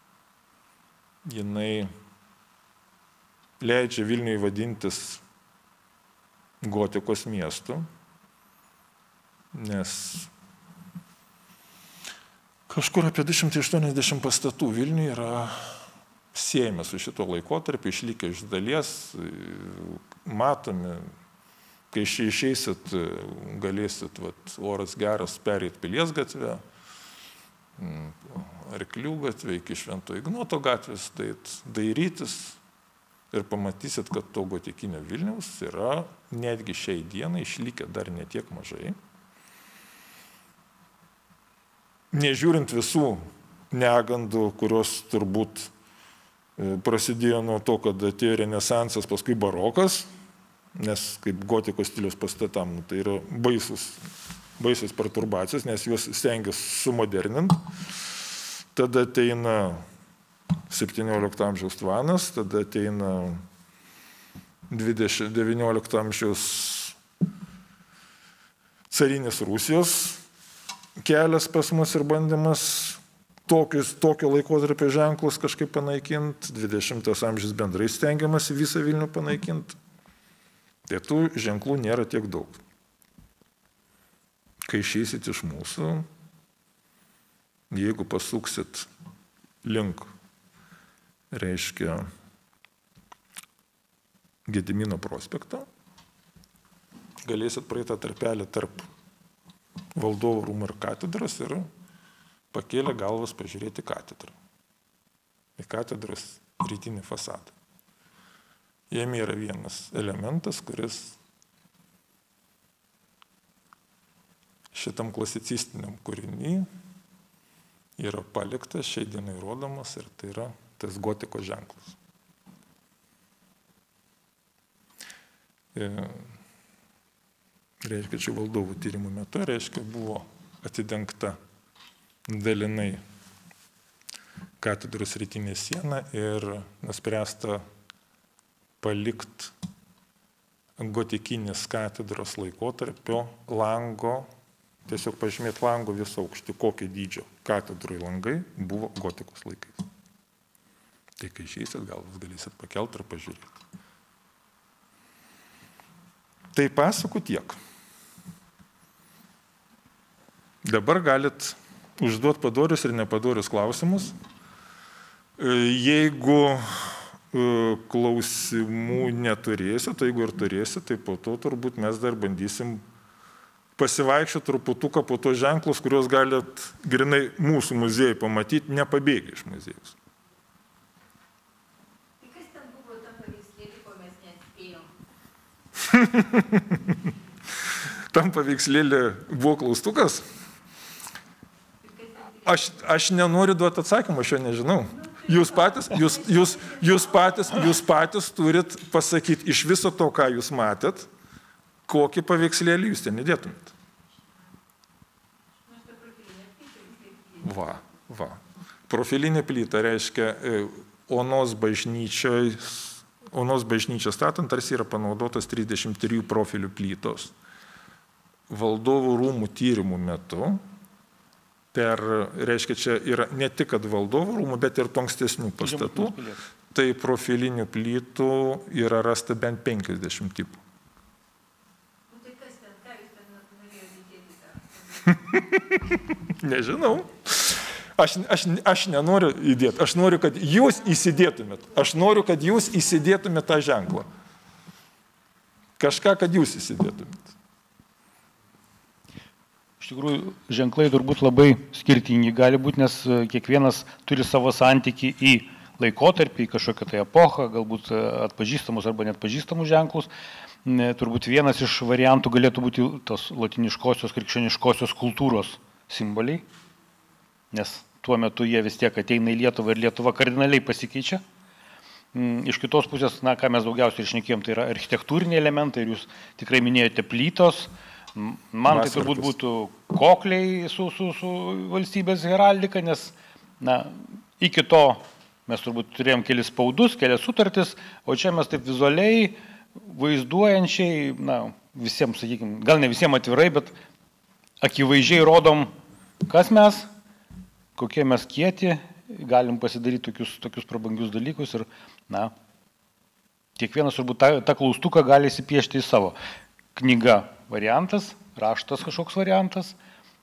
Jinai leidžia Vilniui vadintis gotikos miestu, nes kažkur apie du šimtai aštuoniasdešimt pastatų Vilniuje yra siejami su šito laikotarpiu, išlikę iš dalies, matomi. Kai išeisit, galėsit, vat, oras geras, pereit Pilies gatvę, Arklių gatvę iki Švento Ignoto gatvės, tai dairytis ir pamatysit, kad to gotikinio Vilniaus yra netgi šiai dienai išlikę dar netiek mažai. Nežiūrint visų negandų, kurios turbūt prasidėjo nuo to, kad atėjo Renesansas, paskui barokas, nes kaip gotikos stiliaus pastatam, tai yra baisus, baisus perturbacijos, nes juos stengiasi sumoderninti. Tada ateina septyniolikto amžiaus tvanas, tada ateina devyniolikto amžiaus carinės Rusijos kelias pas mus ir bandymas tokius, tokio laikotarpio ženklus kažkaip panaikinti. dvidešimtas amžius bendrai stengiamasi visą Vilnių panaikinti. Tai tų ženklų nėra tiek daug. Kai išeisit iš mūsų, jeigu pasuksit link, reiškia, Gedimino prospekto, galėsit praeitą tarpelį tarp Valdovų rūmų ir katedros ir pakėlę galvas pažiūrėti katedrą. Į katedros rytinį fasadą. Jame yra vienas elementas, kuris šitam klasicistiniam kūriny yra paliktas, šiai dienai rodomas, ir tai yra tas gotikos ženklas. E, reiškia, čia valdovų tyrimų metu, reiškia, buvo atidengta dalinai katedros rytinė siena ir nuspręsta palikti gotikinės katedros laikotarpio lango, tiesiog pažymėti lango visą aukštį, kokio dydžio katedroj langai buvo gotikos laikais. Tai kai išeisit, galvas galėsit pakelti ir pažiūrėti. Tai pasakų tiek. Dabar galit užduoti padorius ir nepadorius klausimus. Jeigu klausimų neturėsit, tai jeigu ir turėsit, tai po to turbūt mes dar bandysim pasivaikščioti truputuką po to ženklus, kuriuos galit grinai mūsų muziejai pamatyti, nepabėgę iš muziejus. Tai kas ten buvo tam paveikslėlį, ko mes neatspėjom? Tam paveikslėlį buvo klaustukas? Aš, aš nenoriu duoti atsakymą, aš jo nežinau. Jūs patys, jūs, jūs, jūs, patys, jūs patys turit pasakyti iš viso to, ką jūs matėt, kokį paveikslėlį jūs ten įdėtumėt. Va, va. Profilinė plyta reiškia Onos bažnyčioj, Onos bažnyčią statant, tarsi yra panaudotas trisdešimt trijų profilių plytos. Valdovų rūmų tyrimų metu, per, reiškia, čia yra ne tik kad valdovų rūmų, bet ir ankstesnių pastatų, tai profilinių plytų yra rasta bent penkiasdešimt tipų. Nu tai kas ten, ką jūs ten norėjote įdėti? Nežinau. Aš, aš, aš nenoriu įdėti, aš noriu, kad jūs įsidėtumėt. Aš noriu, kad jūs įsidėtumėt tą ženklą. Kažką, kad jūs įsidėtumėt. Iš tikrųjų, ženklai turbūt labai skirtingi gali būti, nes kiekvienas turi savo santykį į laikotarpį, į kažkokią tai epochą, galbūt atpažįstamus arba neatpažįstamus ženklus. Turbūt vienas iš variantų galėtų būti tos latiniškosios, krikščioniškosios kultūros simboliai, nes tuo metu jie vis tiek ateina į Lietuvą ir Lietuva kardinaliai pasikeičia. Iš kitos pusės, na, ką mes daugiausiai ir šnekėjom, tai yra architektūriniai elementai ir jūs tikrai minėjote plytos. Man tai turbūt būtų kokliai su, su, su valstybės heraldika, nes na, iki to mes turbūt turėjom kelis spaudus, kelias sutartis, o čia mes taip vizualiai, vaizduojančiai, na, visiems, sakykime, gal ne visiems atvirai, bet akivaizdžiai rodom, kas mes, kokie mes kieti, galim pasidaryti tokius, tokius prabangius dalykus ir, na, kiekvienas turbūt tą, tą klaustuką gali įsipiešti į savo. Knyga variantas, raštas kažkoks variantas,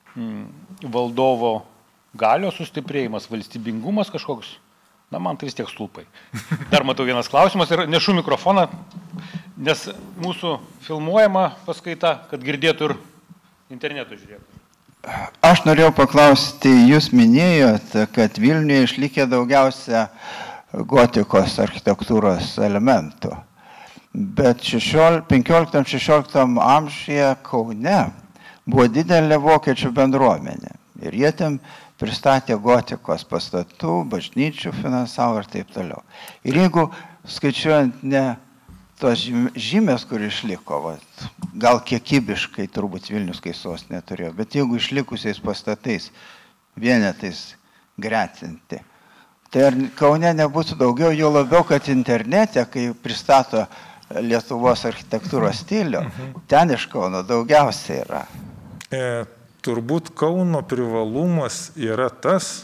valdovo galios sustiprėjimas, valstybingumas kažkoks, na man tai vis tiek stulpai. Dar matau vienas klausimas ir nešu mikrofoną, nes mūsų filmuojama paskaita, kad girdėtų ir interneto žiūrėtų. Aš norėjau paklausti, jūs minėjote, kad Vilniuje išlikė daugiausia gotikos architektūros elementų. Bet penkioliktam šešioliktam amžiuje Kaune buvo didelė vokiečių bendruomenė. Ir jie ten pristatė gotikos pastatų, bažnyčių finansavo ir taip toliau. Ir jeigu skaičiuojant ne tos žymės, kur išliko, vat, gal kiekybiškai turbūt Vilnius kai sostinė neturėjo, bet jeigu išlikusiais pastatais, vienetais gretinti, tai ar Kaune nebūtų daugiau, jo labiau, kad internete, kai pristato Lietuvos architektūros stilių, ten iš Kauno daugiausiai yra. E, turbūt Kauno privalumas yra tas,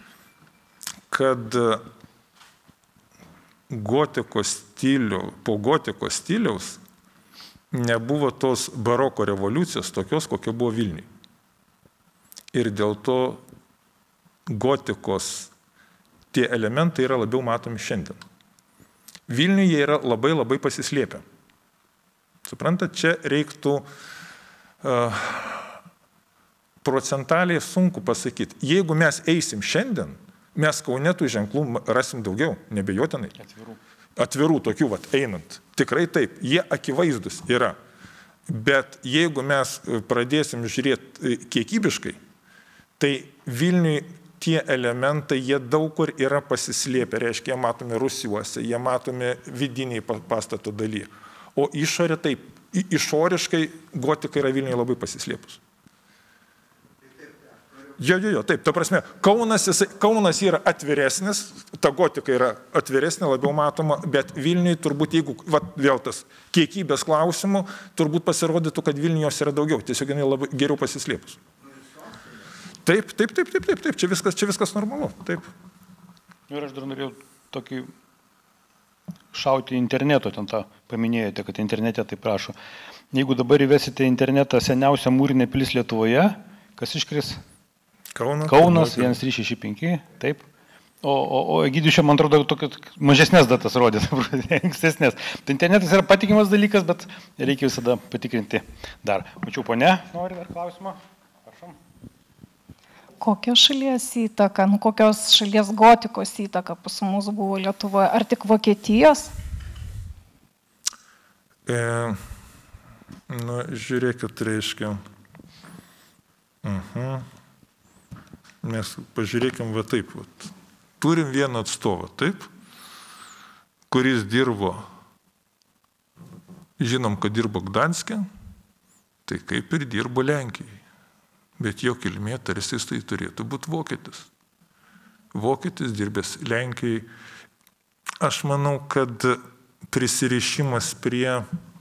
kad gotikos stilių, po gotikos stiliaus nebuvo tos baroko revoliucijos tokios, kokia buvo Vilniuje. Ir dėl to gotikos tie elementai yra labiau matomi šiandien. Vilniuje yra labai labai pasislėpę. Suprantat, čia reiktų uh, procentaliai sunku pasakyti. Jeigu mes eisim šiandien, mes Kaune tų ženklų rasim daugiau, nebejotinai. Atvirų. Atvirų tokių, vat, einant. Tikrai taip, jie akivaizdus yra. Bet jeigu mes pradėsim žiūrėti kiekybiškai, tai Vilniui tie elementai, jie daug kur yra pasislėpę, reiškia, jie matomi rūsiuose, jie matomi vidiniai pastato daly. O išorė taip, išoriškai gotika yra Vilniuje labai pasislėpus. Jo, jo, jo, taip, ta prasme, Kaunas, jisai, Kaunas yra atviresnis, ta gotika yra atviresnė, labiau matoma, bet Vilniui turbūt, jeigu, va, vėl tas kiekybės klausimų, turbūt pasirodytų, kad Vilnius yra daugiau, tiesiog jinai labai geriau pasislėpus. Taip, taip, taip, taip, taip, taip, čia viskas, čia viskas normalu, taip. Ir aš dar norėjau tokį šauti interneto, ten tą paminėjote, kad internete taip prašo. Jeigu dabar įvesite internetą seniausią mūrinę pilis Lietuvoje, kas iškris? Kaunas. Kaunas, vienas trys šeši penki, taip. O, o, o Egidijus čia, man atrodo, tokias mažesnės datas rodė, ankstesnės. Tai internetas yra patikimas dalykas, bet reikia visada patikrinti dar. Mačiau, ponia, nori dar klausimą? Prašom. Kokios šalies įtaka, nu, kokios šalies gotikos įtaka pas mus buvo Lietuvoje? Ar tik Vokietijos? E, nu, žiūrėkit, reiškia. Uh-huh. Mes pažiūrėkim va taip. Va. Turim vieną atstovą, taip, kuris dirbo, žinom, kad dirbo Gdanske, tai kaip ir dirbo Lenkijai. Bet jo kilmė tarsi tai turėtų būti vokietis. Vokietis dirbęs Lenkijai. Aš manau, kad prisirišimas prie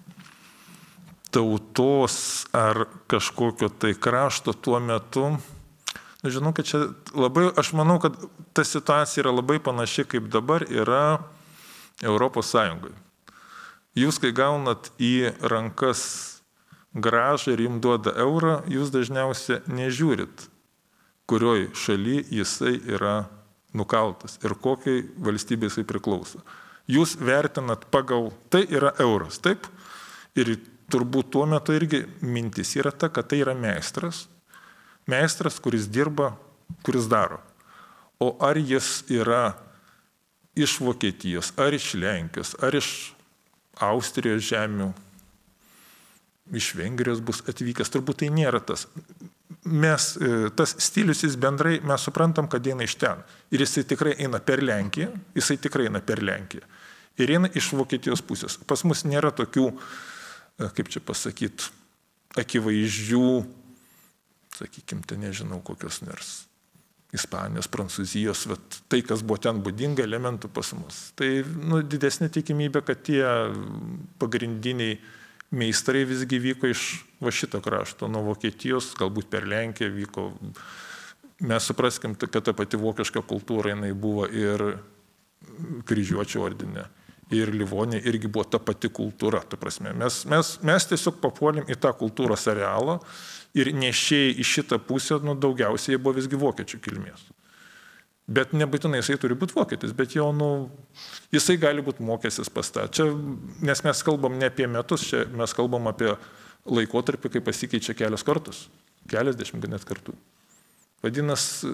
tautos ar kažkokio tai krašto tuo metu, žinau, kad čia labai, aš manau, kad ta situacija yra labai panaši, kaip dabar yra Europos Sąjungoje. Jūs, kai gaunat į rankas gražą ir jums duoda eurą, jūs dažniausiai nežiūrit, kurioj šaly jisai yra nukaltas ir kokiai valstybei jisai priklauso. Jūs vertinat pagal, tai yra euras, taip? Ir turbūt tuo metu irgi mintis yra ta, kad tai yra meistras, meistras, kuris dirba, kuris daro. O ar jis yra iš Vokietijos, ar iš Lenkijos, ar iš Austrijos žemių, iš Vengrijos bus atvykęs, turbūt tai nėra tas. Mes, tas stilius jis bendrai, mes suprantam, kad eina iš ten. Ir jisai tikrai eina per Lenkiją, jisai tikrai eina per Lenkiją. Ir eina iš Vokietijos pusės. Pas mus nėra tokių, kaip čia pasakyti, akivaizdžių, sakykime, tai nežinau, kokios nors Ispanijos, Prancūzijos, bet tai, kas buvo ten būdinga, elementų pas mus. Tai nu, didesnė tikimybė, kad tie pagrindiniai meistrai visgi vyko iš va šito krašto, nuo Vokietijos, galbūt per Lenkiją vyko. Mes supraskim, kad ta pati vokiška kultūra jinai buvo ir kryžiuočio ordine, ir Livonė irgi buvo ta pati kultūra. Ta prasme. Mes, mes, mes tiesiog papuolim į tą kultūros arealą ir nešėjai į šitą pusę, nu, daugiausiai jie buvo visgi vokiečių kilmės. Bet nebūtinai jisai turi būti vokietis, bet jau, nu, jisai gali būti mokęsis pas tą. Čia, nes mes kalbam ne apie metus, čia mes kalbam apie laikotarpį, kai pasikeičia kelios kartus, keliasdešimt net kartų. Vadinasi,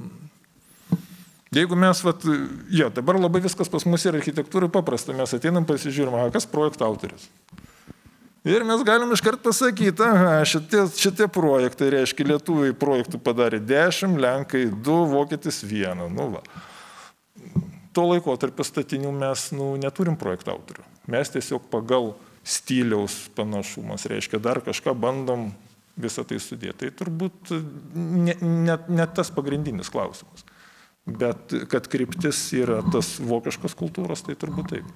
jeigu mes, vat, jo, dabar labai viskas pas mus yra architektūrai paprasta, mes ateinam pasižiūrim, aha, kas projekto autoris. Ir mes galim iškart pasakyti, aha, šitie, šitie projektai, reiškia, lietuviai projektų padarė dešimt, lenkai du, vokietis vieną. Nu, va. Tuo laikotarpio statinių mes nu, neturim projektų autorių. Mes tiesiog pagal stiliaus panašumas, reiškia, dar kažką bandom visą tai sudėti. Tai turbūt ne, ne, ne tas pagrindinis klausimas. Bet kad kryptis yra tas vokiškos kultūros, tai turbūt taip.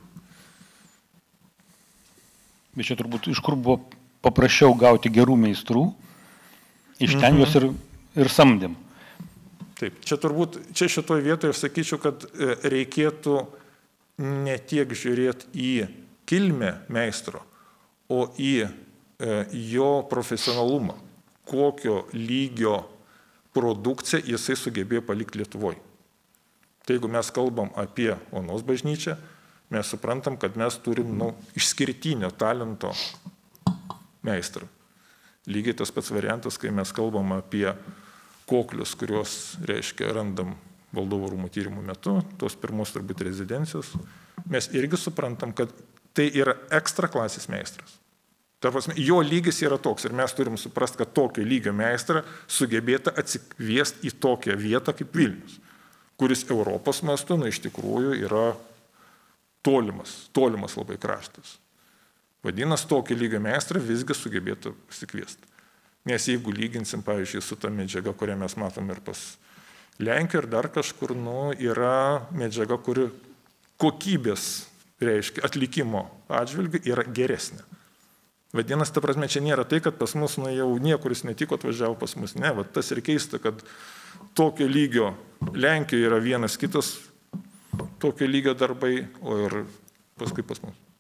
Bet čia turbūt iš kur buvo paprasčiau gauti gerų meistrų, iš ten juos ir, ir samdėm. Taip, čia turbūt, čia šitoje vietoje aš sakyčiau, kad reikėtų ne tiek žiūrėti į kilmę meistro, o į jo profesionalumą, kokio lygio produkciją jisai sugebėjo palikti Lietuvoje. Tai jeigu mes kalbam apie Onos bažnyčią, mes suprantam, kad mes turim nu, išskirtinio talento meistrą. Lygiai tas pats variantas, kai mes kalbam apie koklius, kuriuos, reiškia, randam Valdovų rūmų tyrimų metu, tos pirmos turbūt rezidencijos, mes irgi suprantam, kad tai yra ekstra klasės meistras. Prasme, jo lygis yra toks ir mes turim suprasti, kad tokio lygio meistrą sugebėta atsikviesti į tokią vietą kaip Vilnius, kuris Europos mastu, na, iš tikrųjų yra tolimas, tolimas labai kraštas. Vadinasi, tokio lygio meistrą visgi sugebėtų pasikviesti. Nes jeigu lyginsim, pavyzdžiui, su ta medžiaga, kurią mes matom ir pas Lenkiją ir dar kažkur, nu, yra medžiaga, kuri kokybės, reiškia, atlikimo atžvilgių yra geresnė. Vadinasi, ta prasme, čia nėra tai, kad pas mus, nu, jau niekuris netiko atvažiavo pas mus. Ne, va, tas ir keista, kad tokio lygio Lenkijoje yra vienas kitas tokio lygio darbai, o ir paskui pas mus.